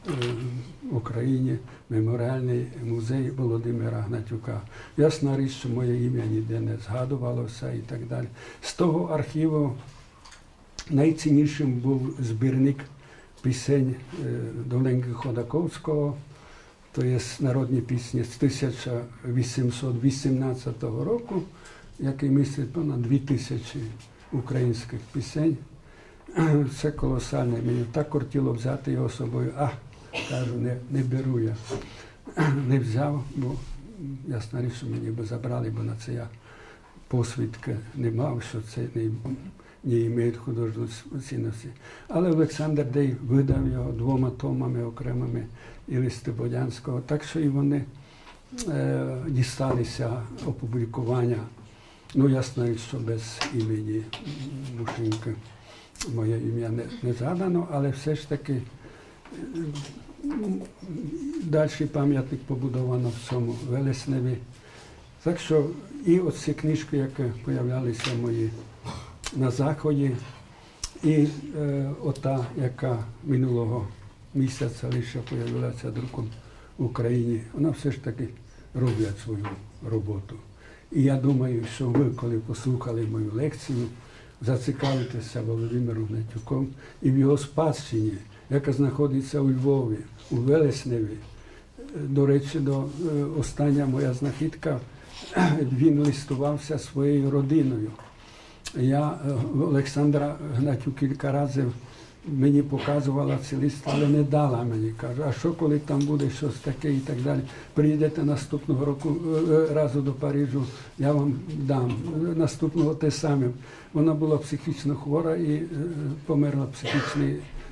в Україні, меморіальний музей Володимира Гнатюка. Ясна річ, що моє ім'я ніде не згадувалося і так далі. З того архіву найціннішим був збірник пісень Доленьки Ходаковського, то є народні пісні з тисяча вісімсот вісімнадцятого року, який містить понад дві тисячі українських пісень. Це колосальне. Мені так кортіло взяти його з собою. А, кажу, не, не беру я. Не взяв, бо ясна річ, що мені би забрали, бо на це я посвідки не мав, що це не, не має художньої цінності. Але Олександр Дей видав його двома томами окремими і листи Бодянського, так що і вони е, дісталися опублікування. Ну, ясна річ, що без імені Мушинки. Моє ім'я не, не згадано, але все ж таки Далі пам'ятник побудовано в цьому Велесневі. Так що і оці книжки, які з'являлися мої на Заході, і е, ота, яка минулого місяця лише з'явилася друком в Україні, вона все ж таки роблять свою роботу. І я думаю, що ви, коли послухали мою лекцію, зацікавитеся Володимиром Гнатюком і в його спадщині, яка знаходиться у Львові, у Велесневі. До речі, до остання моя знахідка, він листувався своєю родиною. Я, Олександра Гнатюк, кілька разів мені показувала ці листи, але не дала мені. Каже, а що коли там буде щось таке і так далі. Приїдете наступного року разу до Парижу, я вам дам. Наступного те саме. Вона була психічно хвора і померла в психічній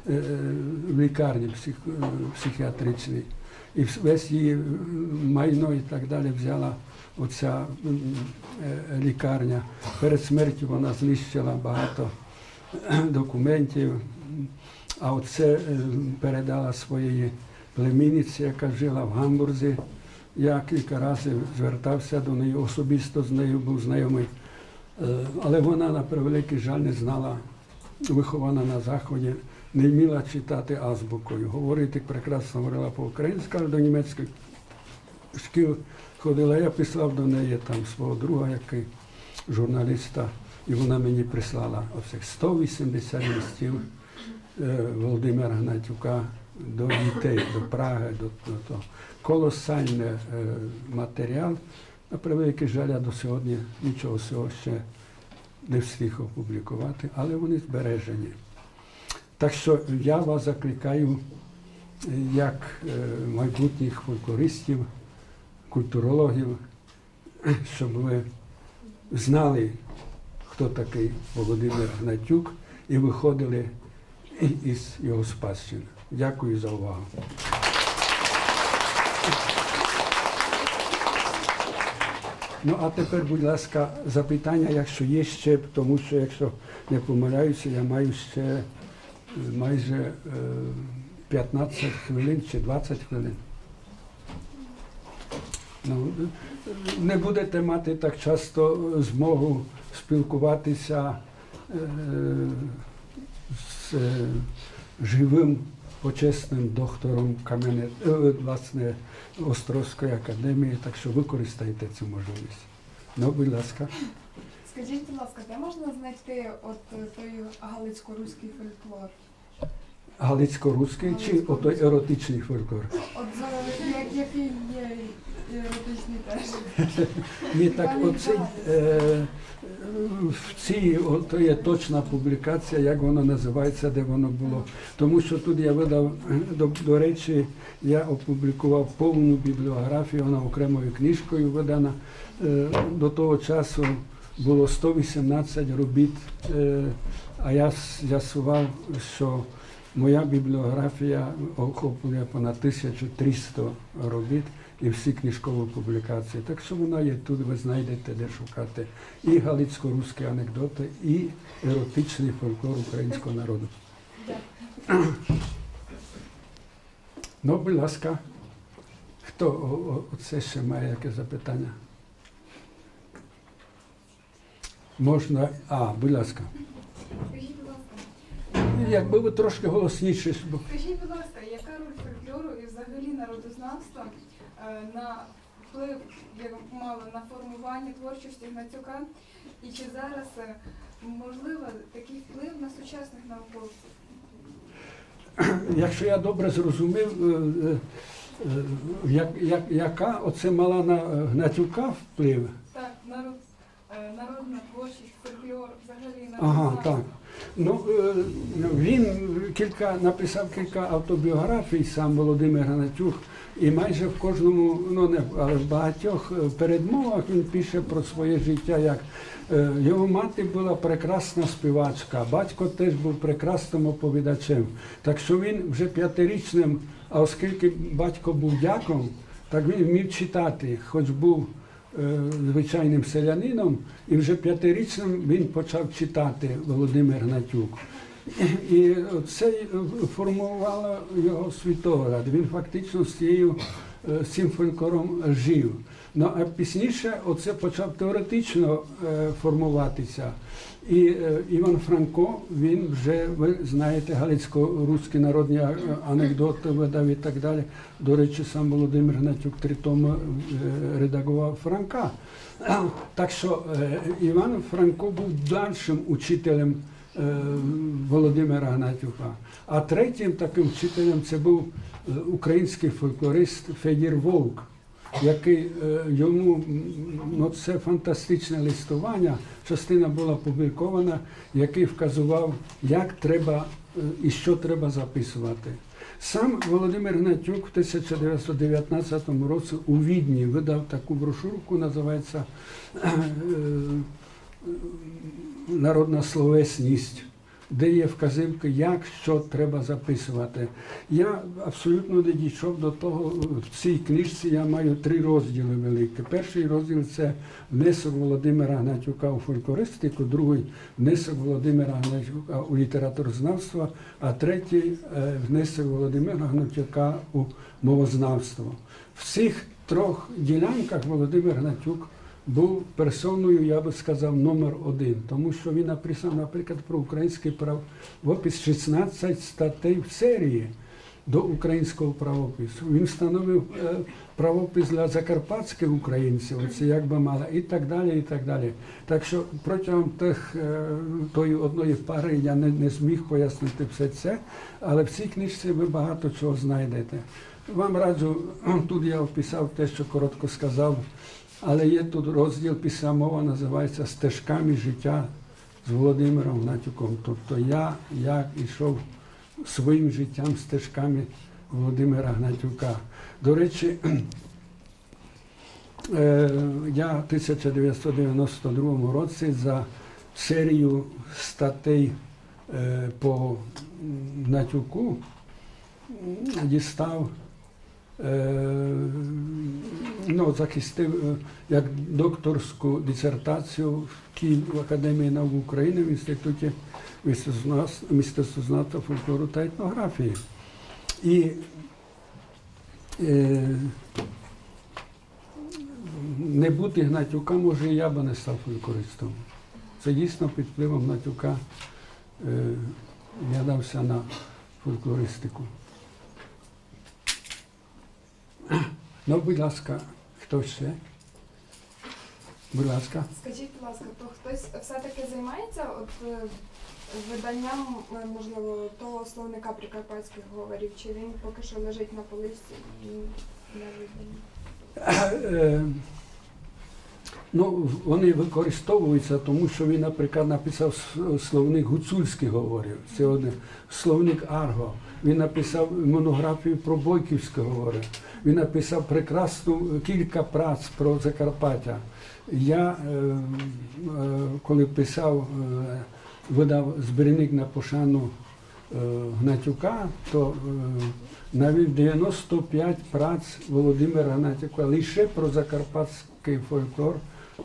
в лікарні псих, психіатричній. І весь її майно і так далі взяла оця лікарня. Перед смертю вона знищила багато документів, а оце передала своїй племінниці, яка жила в Гамбурзі. Я кілька разів звертався до неї, особисто з нею був знайомий, але вона, на превеликий жаль, не знала, вихована на Заході, не вміла читати азбукою. Говорити прекрасно говорила по-українськи, але до німецьких шкіл ходила. Я писав до неї там свого друга, який журналіста, і вона мені прислала оцих сто вісімдесят листів Володимира Гнатюка до дітей, до Праги, до, до того. Колосальний е, матеріал. На превеликий жаль, я до сьогодні нічого цього ще не встиг опублікувати, але вони збережені. Так що я вас закликаю, як е, майбутніх фольклористів, культурологів, щоб ви знали, хто такий Володимир Гнатюк, і виходили із його спадщини. Дякую за увагу. Ну, а тепер, будь ласка, запитання, якщо є ще, тому що, якщо не помиляюся, я маю ще майже п'ятнадцять хвилин чи двадцять хвилин. Ну, не будете мати так часто змогу спілкуватися е, з е, живим почесним доктором Кам'яне, е, власне, Острозької академії, так що використайте цю можливість. Ну, будь ласка. Скажіть, будь ласка, де можна знайти от той галицько-руський фольклор? Галицько-руський чи отой еротичний фольклор? От як, який є еротичний теж. Ні, так оцей, е, в цій, то є точна публікація, як воно називається, де воно було. Тому що тут я видав, до, до речі, я опублікував повну бібліографію, вона окремою книжкою видана. Е, до того часу було сто вісімнадцять робіт, е, а я з'ясував, що моя бібліографія охоплює понад тисячу триста робіт і всі книжкові публікації. Так що вона є тут, ви знайдете, де шукати і галицько-руські анекдоти, і еротичний фольклор українського народу. Ну, будь ласка, хто оце ще має яке запитання? Можна, а, будь ласка. Скажіть, будь ласка. Якби ви трошки голосніше. Бо... Скажіть, будь ласка, яка роль фольклору і взагалі народознавства е, на вплив, як мало на формування творчості Гнатюка? І чи зараз е, можливо такий вплив на сучасних науковців? Якщо я добре зрозумів, як, як, яка оце мала на Гнатюка вплив? Так, народ, е, народна творчість, фольклор, взагалі Ага, народознавство. так. Ну, він кілька, написав кілька автобіографій, сам Володимир Гнатюк, і майже в кожному, ну не, але в багатьох передмовах він пише про своє життя, як його мати була прекрасна співачка, батько теж був прекрасним оповідачем. Так що він вже п'ятирічним, а оскільки батько був дяком, так він вмів читати, хоч був звичайним селянином, і вже п'ятирічним він почав читати Володимир Гнатюк. І це формувало його світогляд. Він фактично з цією, з цим фольклором жив. Ну, а пізніше оце почав теоретично формуватися. І Іван Франко, він вже, ви знаєте, галицько-руські народні анекдоти видав і так далі. До речі, сам Володимир Гнатюк три томи редагував Франка. Так що Іван Франко був дальшим учителем Володимира Гнатюка. А третім таким вчителем це був український фольклорист Федір Вовк, який йому, ну це фантастичне листування, частина була опублікована, який вказував, як треба і що треба записувати. Сам Володимир Гнатюк в тисяча дев'ятсот дев'ятнадцятому році у Відні видав таку брошурку, називається «Народна словесність», де є вказівки, як, що треба записувати. Я абсолютно не дійшов до того, в цій книжці я маю три розділи великі. Перший розділ – це внесок Володимира Гнатюка у фольклористику, другий – внесок Володимира Гнатюка у літературознавство, а третій – внесок Володимира Гнатюка у мовознавство. В цих трьох ділянках Володимир Гнатюк був персоною, я би сказав, номер один, тому що він написав, наприклад, про український правопис шістнадцять статей в серії до українського правопису. Він встановив е, правопис для закарпатських українців, це як би мало, і так далі, і так далі. Так що протягом тих, е, тої одної пари я не, не зміг пояснити все це, але в цій книжці ви багато чого знайдете. Вам раджу, тут я описав те, що коротко сказав, але є тут розділ, після мова називається «Стежками життя з Володимиром Гнатюком». Тобто я, як йшов своїм життям стежками Володимира Гнатюка. До речі, я в тисяча дев'ятсот дев'яносто другому році за серію статей по Гнатюку дістав, ну, захистив як докторську дисертацію в Києві в Академії наук України в Інституті мистецтвознавства, фольклору та етнографії. І е, не бути Гнатюка, може, я би не став фольклористом. Це дійсно під впливом Гнатюка е, я дався на фольклористику. Ну, будь ласка, хто ще? Будь ласка. Скажіть, будь ласка, то хтось все-таки займається от, виданням, можливо, того словника прикарпатських говорів, чи він поки що лежить на поличці і не виданий? Ну, вони використовуються, тому що він, наприклад, написав словник гуцульських говорів, це один, словник Арго. Він написав монографію про бойківські говори. Він написав прекрасну кілька праць про Закарпаття. Я, коли писав, видав збірник на пошану Гнатюка, то навів дев'яносто п'ять праць Володимира Гнатюка лише про закарпатський фольклор,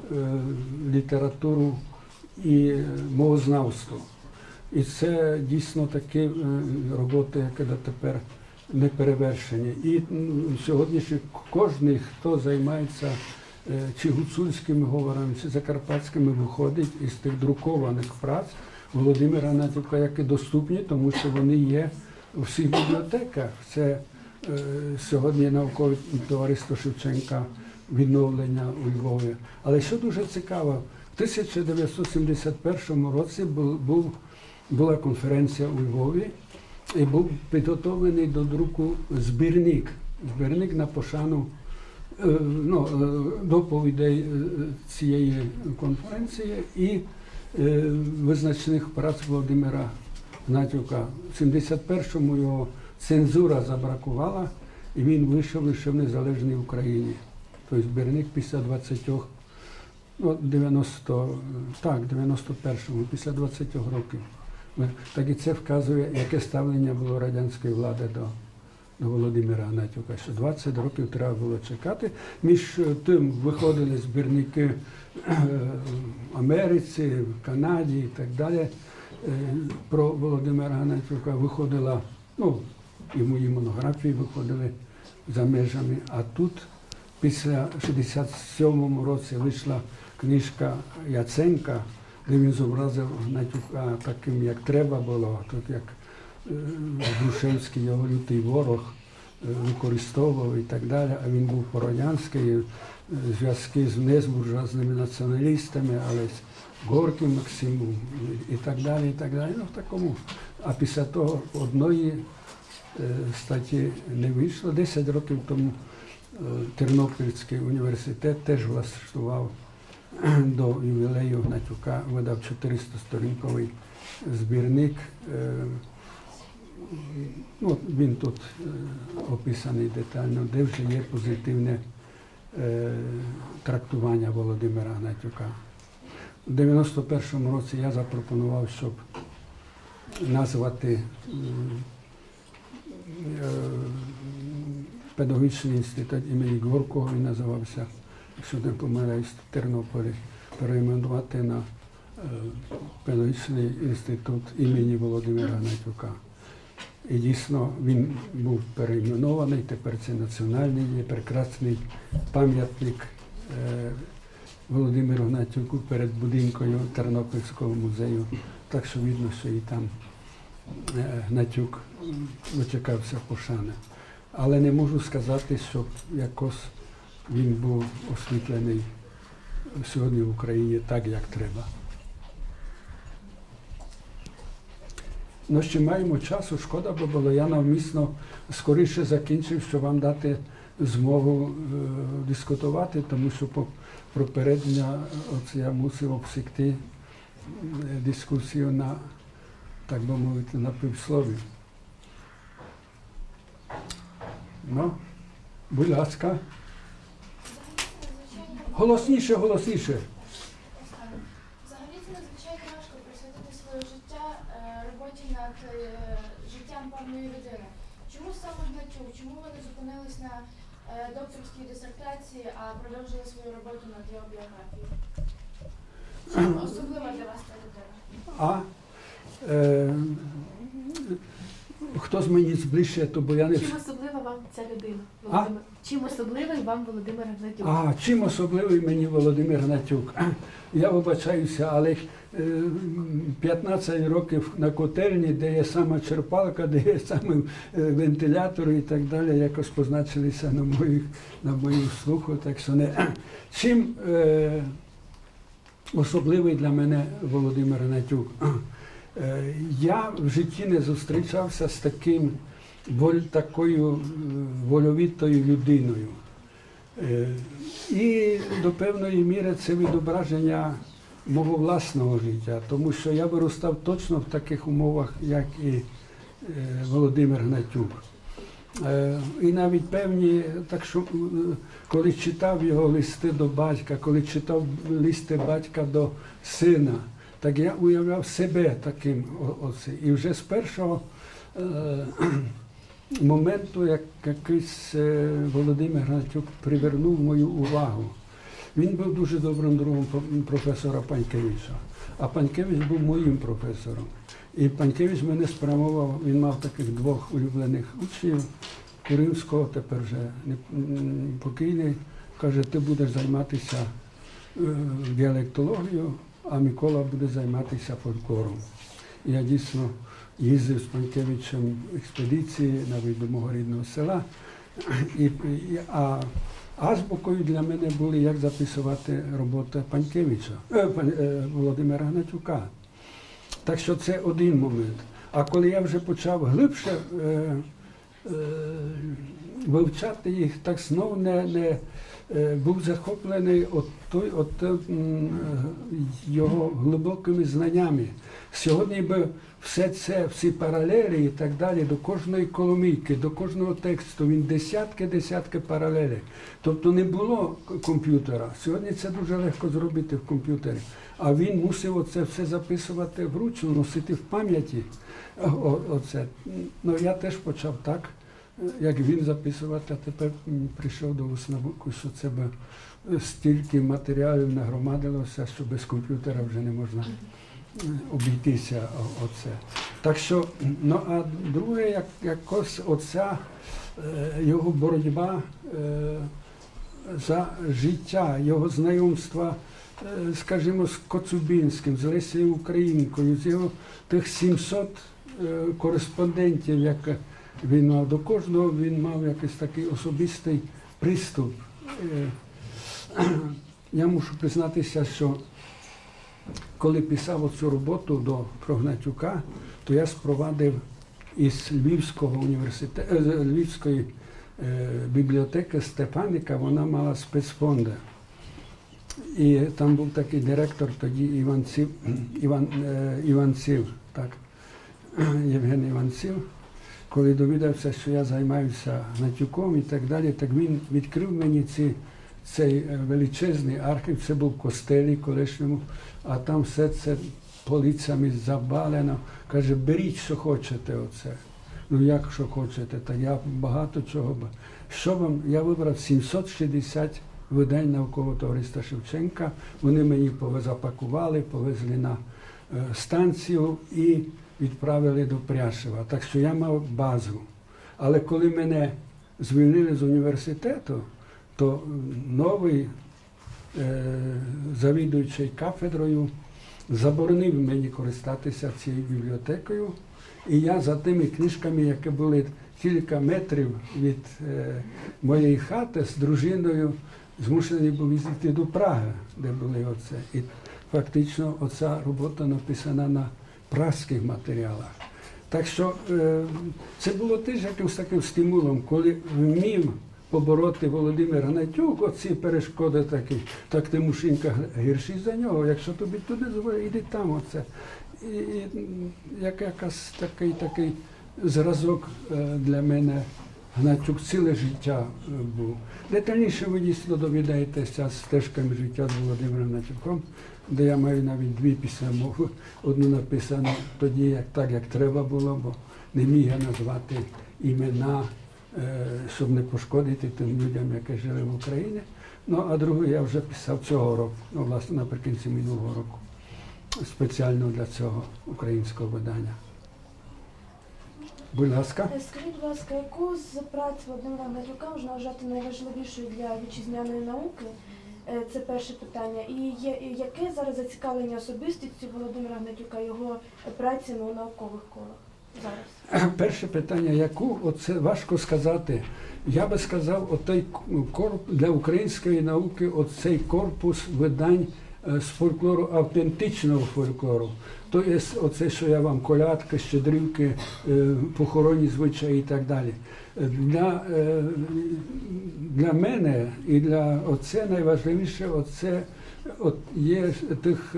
літературу і мовознавство. І це дійсно такі роботи, які дотепер не перевершені. І сьогодні ще кожен, хто займається чи гуцульськими говорами, чи закарпатськими, виходить із тих друкованих праць Володимира Гнатюка, які доступні, тому що вони є у всіх бібліотеках. Це е, сьогодні наукове товариство Шевченка «Відновлення» у Львові. Але що дуже цікаво, в тисяча дев'ятсот сімдесят першому році був, був, була конференція у Львові, і був підготовлений до друку збірник, збірник на пошану ну, доповідей цієї конференції і визначних праць Володимира Гнатюка. В сімдесят першому його цензура забракувала, і він вийшов лише в незалежній Україні. Тобто збірник після двадцятьох, ну, дев'яносто, так, дев'яносто першому, після двадцятьох років. Так і це вказує, яке ставлення було радянської влади до, до Володимира Гнатюка, що двадцять років треба було чекати. Між тим виходили збірники в Америці, в Канаді і так далі. про Володимира Гнатюка виходила, ну, і мої монографії виходили за межами, а тут після шістдесят сьомому році вийшла книжка Яценка, де він зобразив Гнатюка таким, як треба було, так як Грушевський, його лютий ворог, використовував і так далі, а він був по-радянський, зв'язки з незбуржуазними націоналістами, але з Горьким Максимом і так далі, і так далі. Ну, в такому. А після того одної статті не вийшло. Десять років тому Тернопільський університет теж влаштував до ювілею Гнатюка, видав чотиристосторінковий збірник. Ну, він тут описаний детально, де вже є позитивне е, трактування Володимира Гнатюка. У дев'яносто першому році я запропонував, щоб назвати е, е, педагогічний інститут імені Горького, він називався, якщо не помиляюсь, в Тернополі, перейменувати на е, педагогічний інститут імені Володимира Гнатюка. І дійсно він був перейменований, тепер це національний, є прекрасний пам'ятник е, Володимиру Гнатюку перед будинкою Тернопільського музею. Так що видно, що і там е, Гнатюк дочекався пошани. Але не можу сказати, щоб якось він був освітлений сьогодні в Україні так, як треба. Ну, ще маємо часу, шкода би було, я навмисно скоріше закінчив, щоб вам дати змогу е, дискутувати, тому що по попередньо я мусив обсікти е, дискусію на, так би мовити, на півслові. Ну, будь ласка. Голосніше, голосніше. Над е, життям певної людини. Чому саме Гнатюк? Чому ви не зупинились на е, докторській дисертації, а продовжили свою роботу над його біографією? Чим особлива для вас ця людина? А е, хто з мені зближче, то бо я не... Чим особлива вам ця людина? А? Чим особливий вам Володимир Гнатюк? А, чим особливий мені Володимир Гнатюк? Я вибачаюся, але п'ятнадцять років на котельні, де є сама черпалка, де є саме вентилятор і так далі, якось позначилися на моїх, на моїм слуху. Так що не. Чим е, особливий для мене Володимир Гнатюк? Е, я в житті не зустрічався з таким воль, такою вольовитою людиною. Е, і до певної міри це відображення мого власного життя, тому що я виростав точно в таких умовах, як і е, Володимир Гнатюк. Е, і навіть певні, так що, е, коли читав його листи до батька, коли читав листи батька до сина, так я уявляв себе таким оце. І вже з першого е, моменту, як якийсь е, Володимир Гнатюк привернув мою увагу. Він був дуже добрим другом професора Панькевича, а Панькевич був моїм професором. І Панькевич мене спрямував, він мав таких двох улюблених учнів, Куримського, тепер вже покійний, каже, ти будеш займатися діалектологією, а Микола буде займатися фольклором. І я дійсно їздив з Панькевичем в експедиції навіть до мого рідного села, і, і, а азбукою для мене були, як записувати роботи Панькевича, е, е, Володимира Гнатюка. Так що це один момент. А коли я вже почав глибше е, е, вивчати їх, так знов не, не е, був захоплений от той, от, е, його глибокими знаннями. Сьогодні би все це, всі паралелі і так далі, до кожної коломийки, до кожного тексту, він десятки-десятки паралелей. Тобто не було комп'ютера. Сьогодні це дуже легко зробити в комп'ютері. А він мусив оце все записувати вручну, носити в пам'яті. Оце. Ну, я теж почав так, як він записувати, а тепер прийшов до висновку, що це би стільки матеріалів нагромадилося, що без комп'ютера вже не можна обійтися оце. Так що, ну а друге, як, якось оця е, його боротьба е, за життя, його знайомства, е, скажімо, з Коцюбинським, з Лесією Українкою, з його тих сімсот е, кореспондентів, як він мав, до кожного він мав якийсь такий особистий приступ. Е, я мушу признатися, що коли писав оцю роботу до Прогнатюка, то я спровадив із Львівського університету, Львівської е, бібліотеки Степаника, вона мала спецфонди. І там був такий директор тоді Іванців, Іван, е, Іванців, так, Євген Іванців. Коли довідався, що я займаюся Гнатюком і так далі, так він відкрив мені ці цей величезний архів, це був в костелі колишньому, а там все це полицями забалено. Каже, беріть, що хочете оце. Ну як, що хочете, так я багато чого. Що вам? Я вибрав сімсот шістдесят видань наукового товариства Шевченка. Вони мені запакували, повезли на станцію і відправили до Пряшева. Так що я мав базу. Але коли мене звільнили з університету, то новий е, завідуючий кафедрою заборонив мені користатися цією бібліотекою. І я за тими книжками, які були кілька метрів від е, моєї хати, з дружиною змушений був їздити до Праги, де були оце. І фактично оця робота написана на празьких матеріалах. Так що е, це було теж якимось таким стимулом, коли вмів побороти Володимир Гнатюк, оці перешкоди такі, так Тимошенко гірший за нього, якщо тобі туди зводить, іди там оце. І, і як якась такий, такий зразок для мене Гнатюк ціле життя був. Детальніше ви дійсно довідаєтеся з стежками життя з Володимиром Гнатюком, де я маю навіть дві письмові. Одну написану тоді, як так, як треба було, бо не міг я назвати імена, щоб не пошкодити тим людям, які жили в Україні. Ну, а другу я вже писав цього року, ну, власне, наприкінці минулого року, спеціально для цього українського видання. Будь ласка. Скажіть, будь ласка, яку з праць Володимира Гнатюка можна вважати найважливішою для вітчизняної науки? Це перше питання. І є, яке зараз зацікавлення особистістю Володимира Гнатюка, його працями у наукових колах зараз? Перше питання, яку, оце важко сказати. Я би сказав, отей корпус для української науки, оцей корпус видань з фольклору, автентичного фольклору. Тобто оце, що я вам, колядки, щедрівки, похоронні звичаї і так далі. Для, для мене і для оце найважливіше, оце от є тих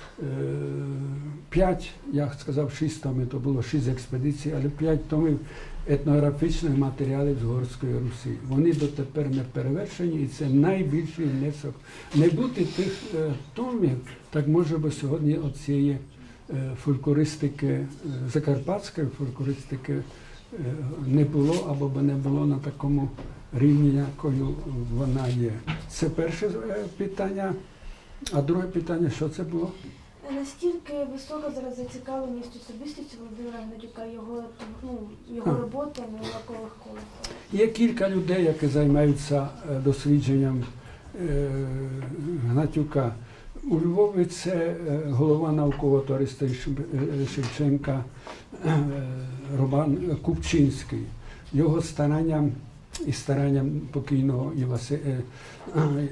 п'ять, я сказав, шість томів, то було шість експедицій, але п'ять томів етнографічних матеріалів з Угорської Русі. Вони дотепер не перевершені, і це найбільший внесок. Не бути тих е, томів, так може би сьогодні оцієї е, фольклористики, е, закарпатської фольклористики е, не було, або б не було на такому рівні, якою вона є. Це перше е, питання. А друге питання, що це було? Наскільки висока зараз зацікавленість особистості Володимира Гнатюка, його, ну, його роботами у наукових колах? Є кілька людей, які займаються дослідженням е, Гнатюка. У Львові це голова наукового товариства Шевченка е, Роман Купчинський. Його старанням і старанням покійного Іваси, е, е, е,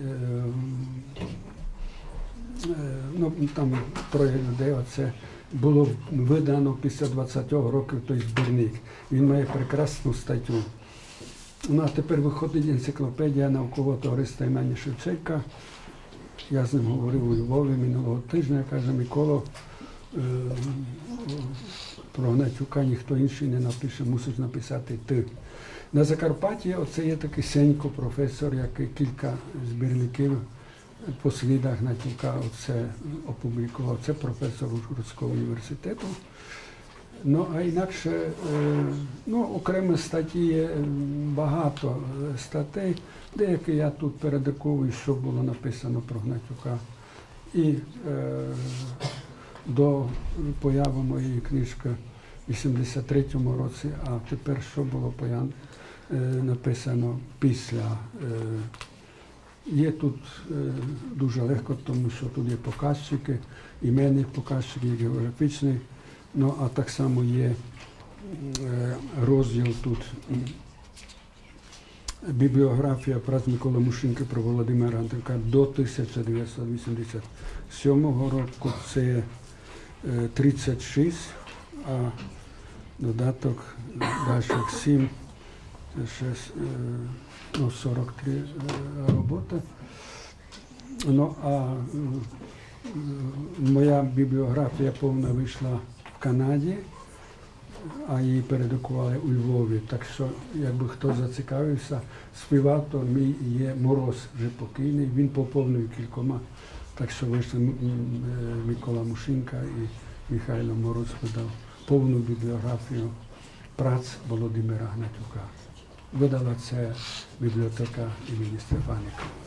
ну, там троє людей, оце було видано після двадцятьох років той збірник. Він має прекрасну статтю. Ну, а тепер виходить енциклопедія наукового товариства імені Шевченка. Я з ним говорив у Львові минулого тижня, каже, Миколо, е, про Гнатюка ніхто інший не напише, мусиш написати ти. На Закарпатті оце є такий Сенько, професор, який кілька збірників по слідах Гнатюка оце опублікував. Це професор Ужгородського університету. Ну, а інакше, ну, окремі статті є багато статей, деякі я тут передруковую, що було написано про Гнатюка. І е, до появи моєї книжки в вісімдесят третьому році, а тепер що було появ, е, написано після. Е, Є тут е, дуже легко, тому що тут є показчики, іменних показчиків, географічних, ну а так само є е, розділ тут бібліографія праць Миколи Мушинки про Володимира Гнатюка до тисяча дев'ятсот вісімдесят сьомого року. Це е, тридцять шість, а додаток далі сім, ще ну, сорок три е, роботи. Ну, а е, моя бібліографія повна вийшла в Канаді, а її передрукували у Львові. Так що, якби хто зацікавився, співавтор мій є Мороз, вже покійний, він поповнив кількома. Так що вийшли М- М- Микола Мушинка і Михайло Мороз видав повну бібліографію праць Володимира Гнатюка. Видала це бібліотека імені Стефаника.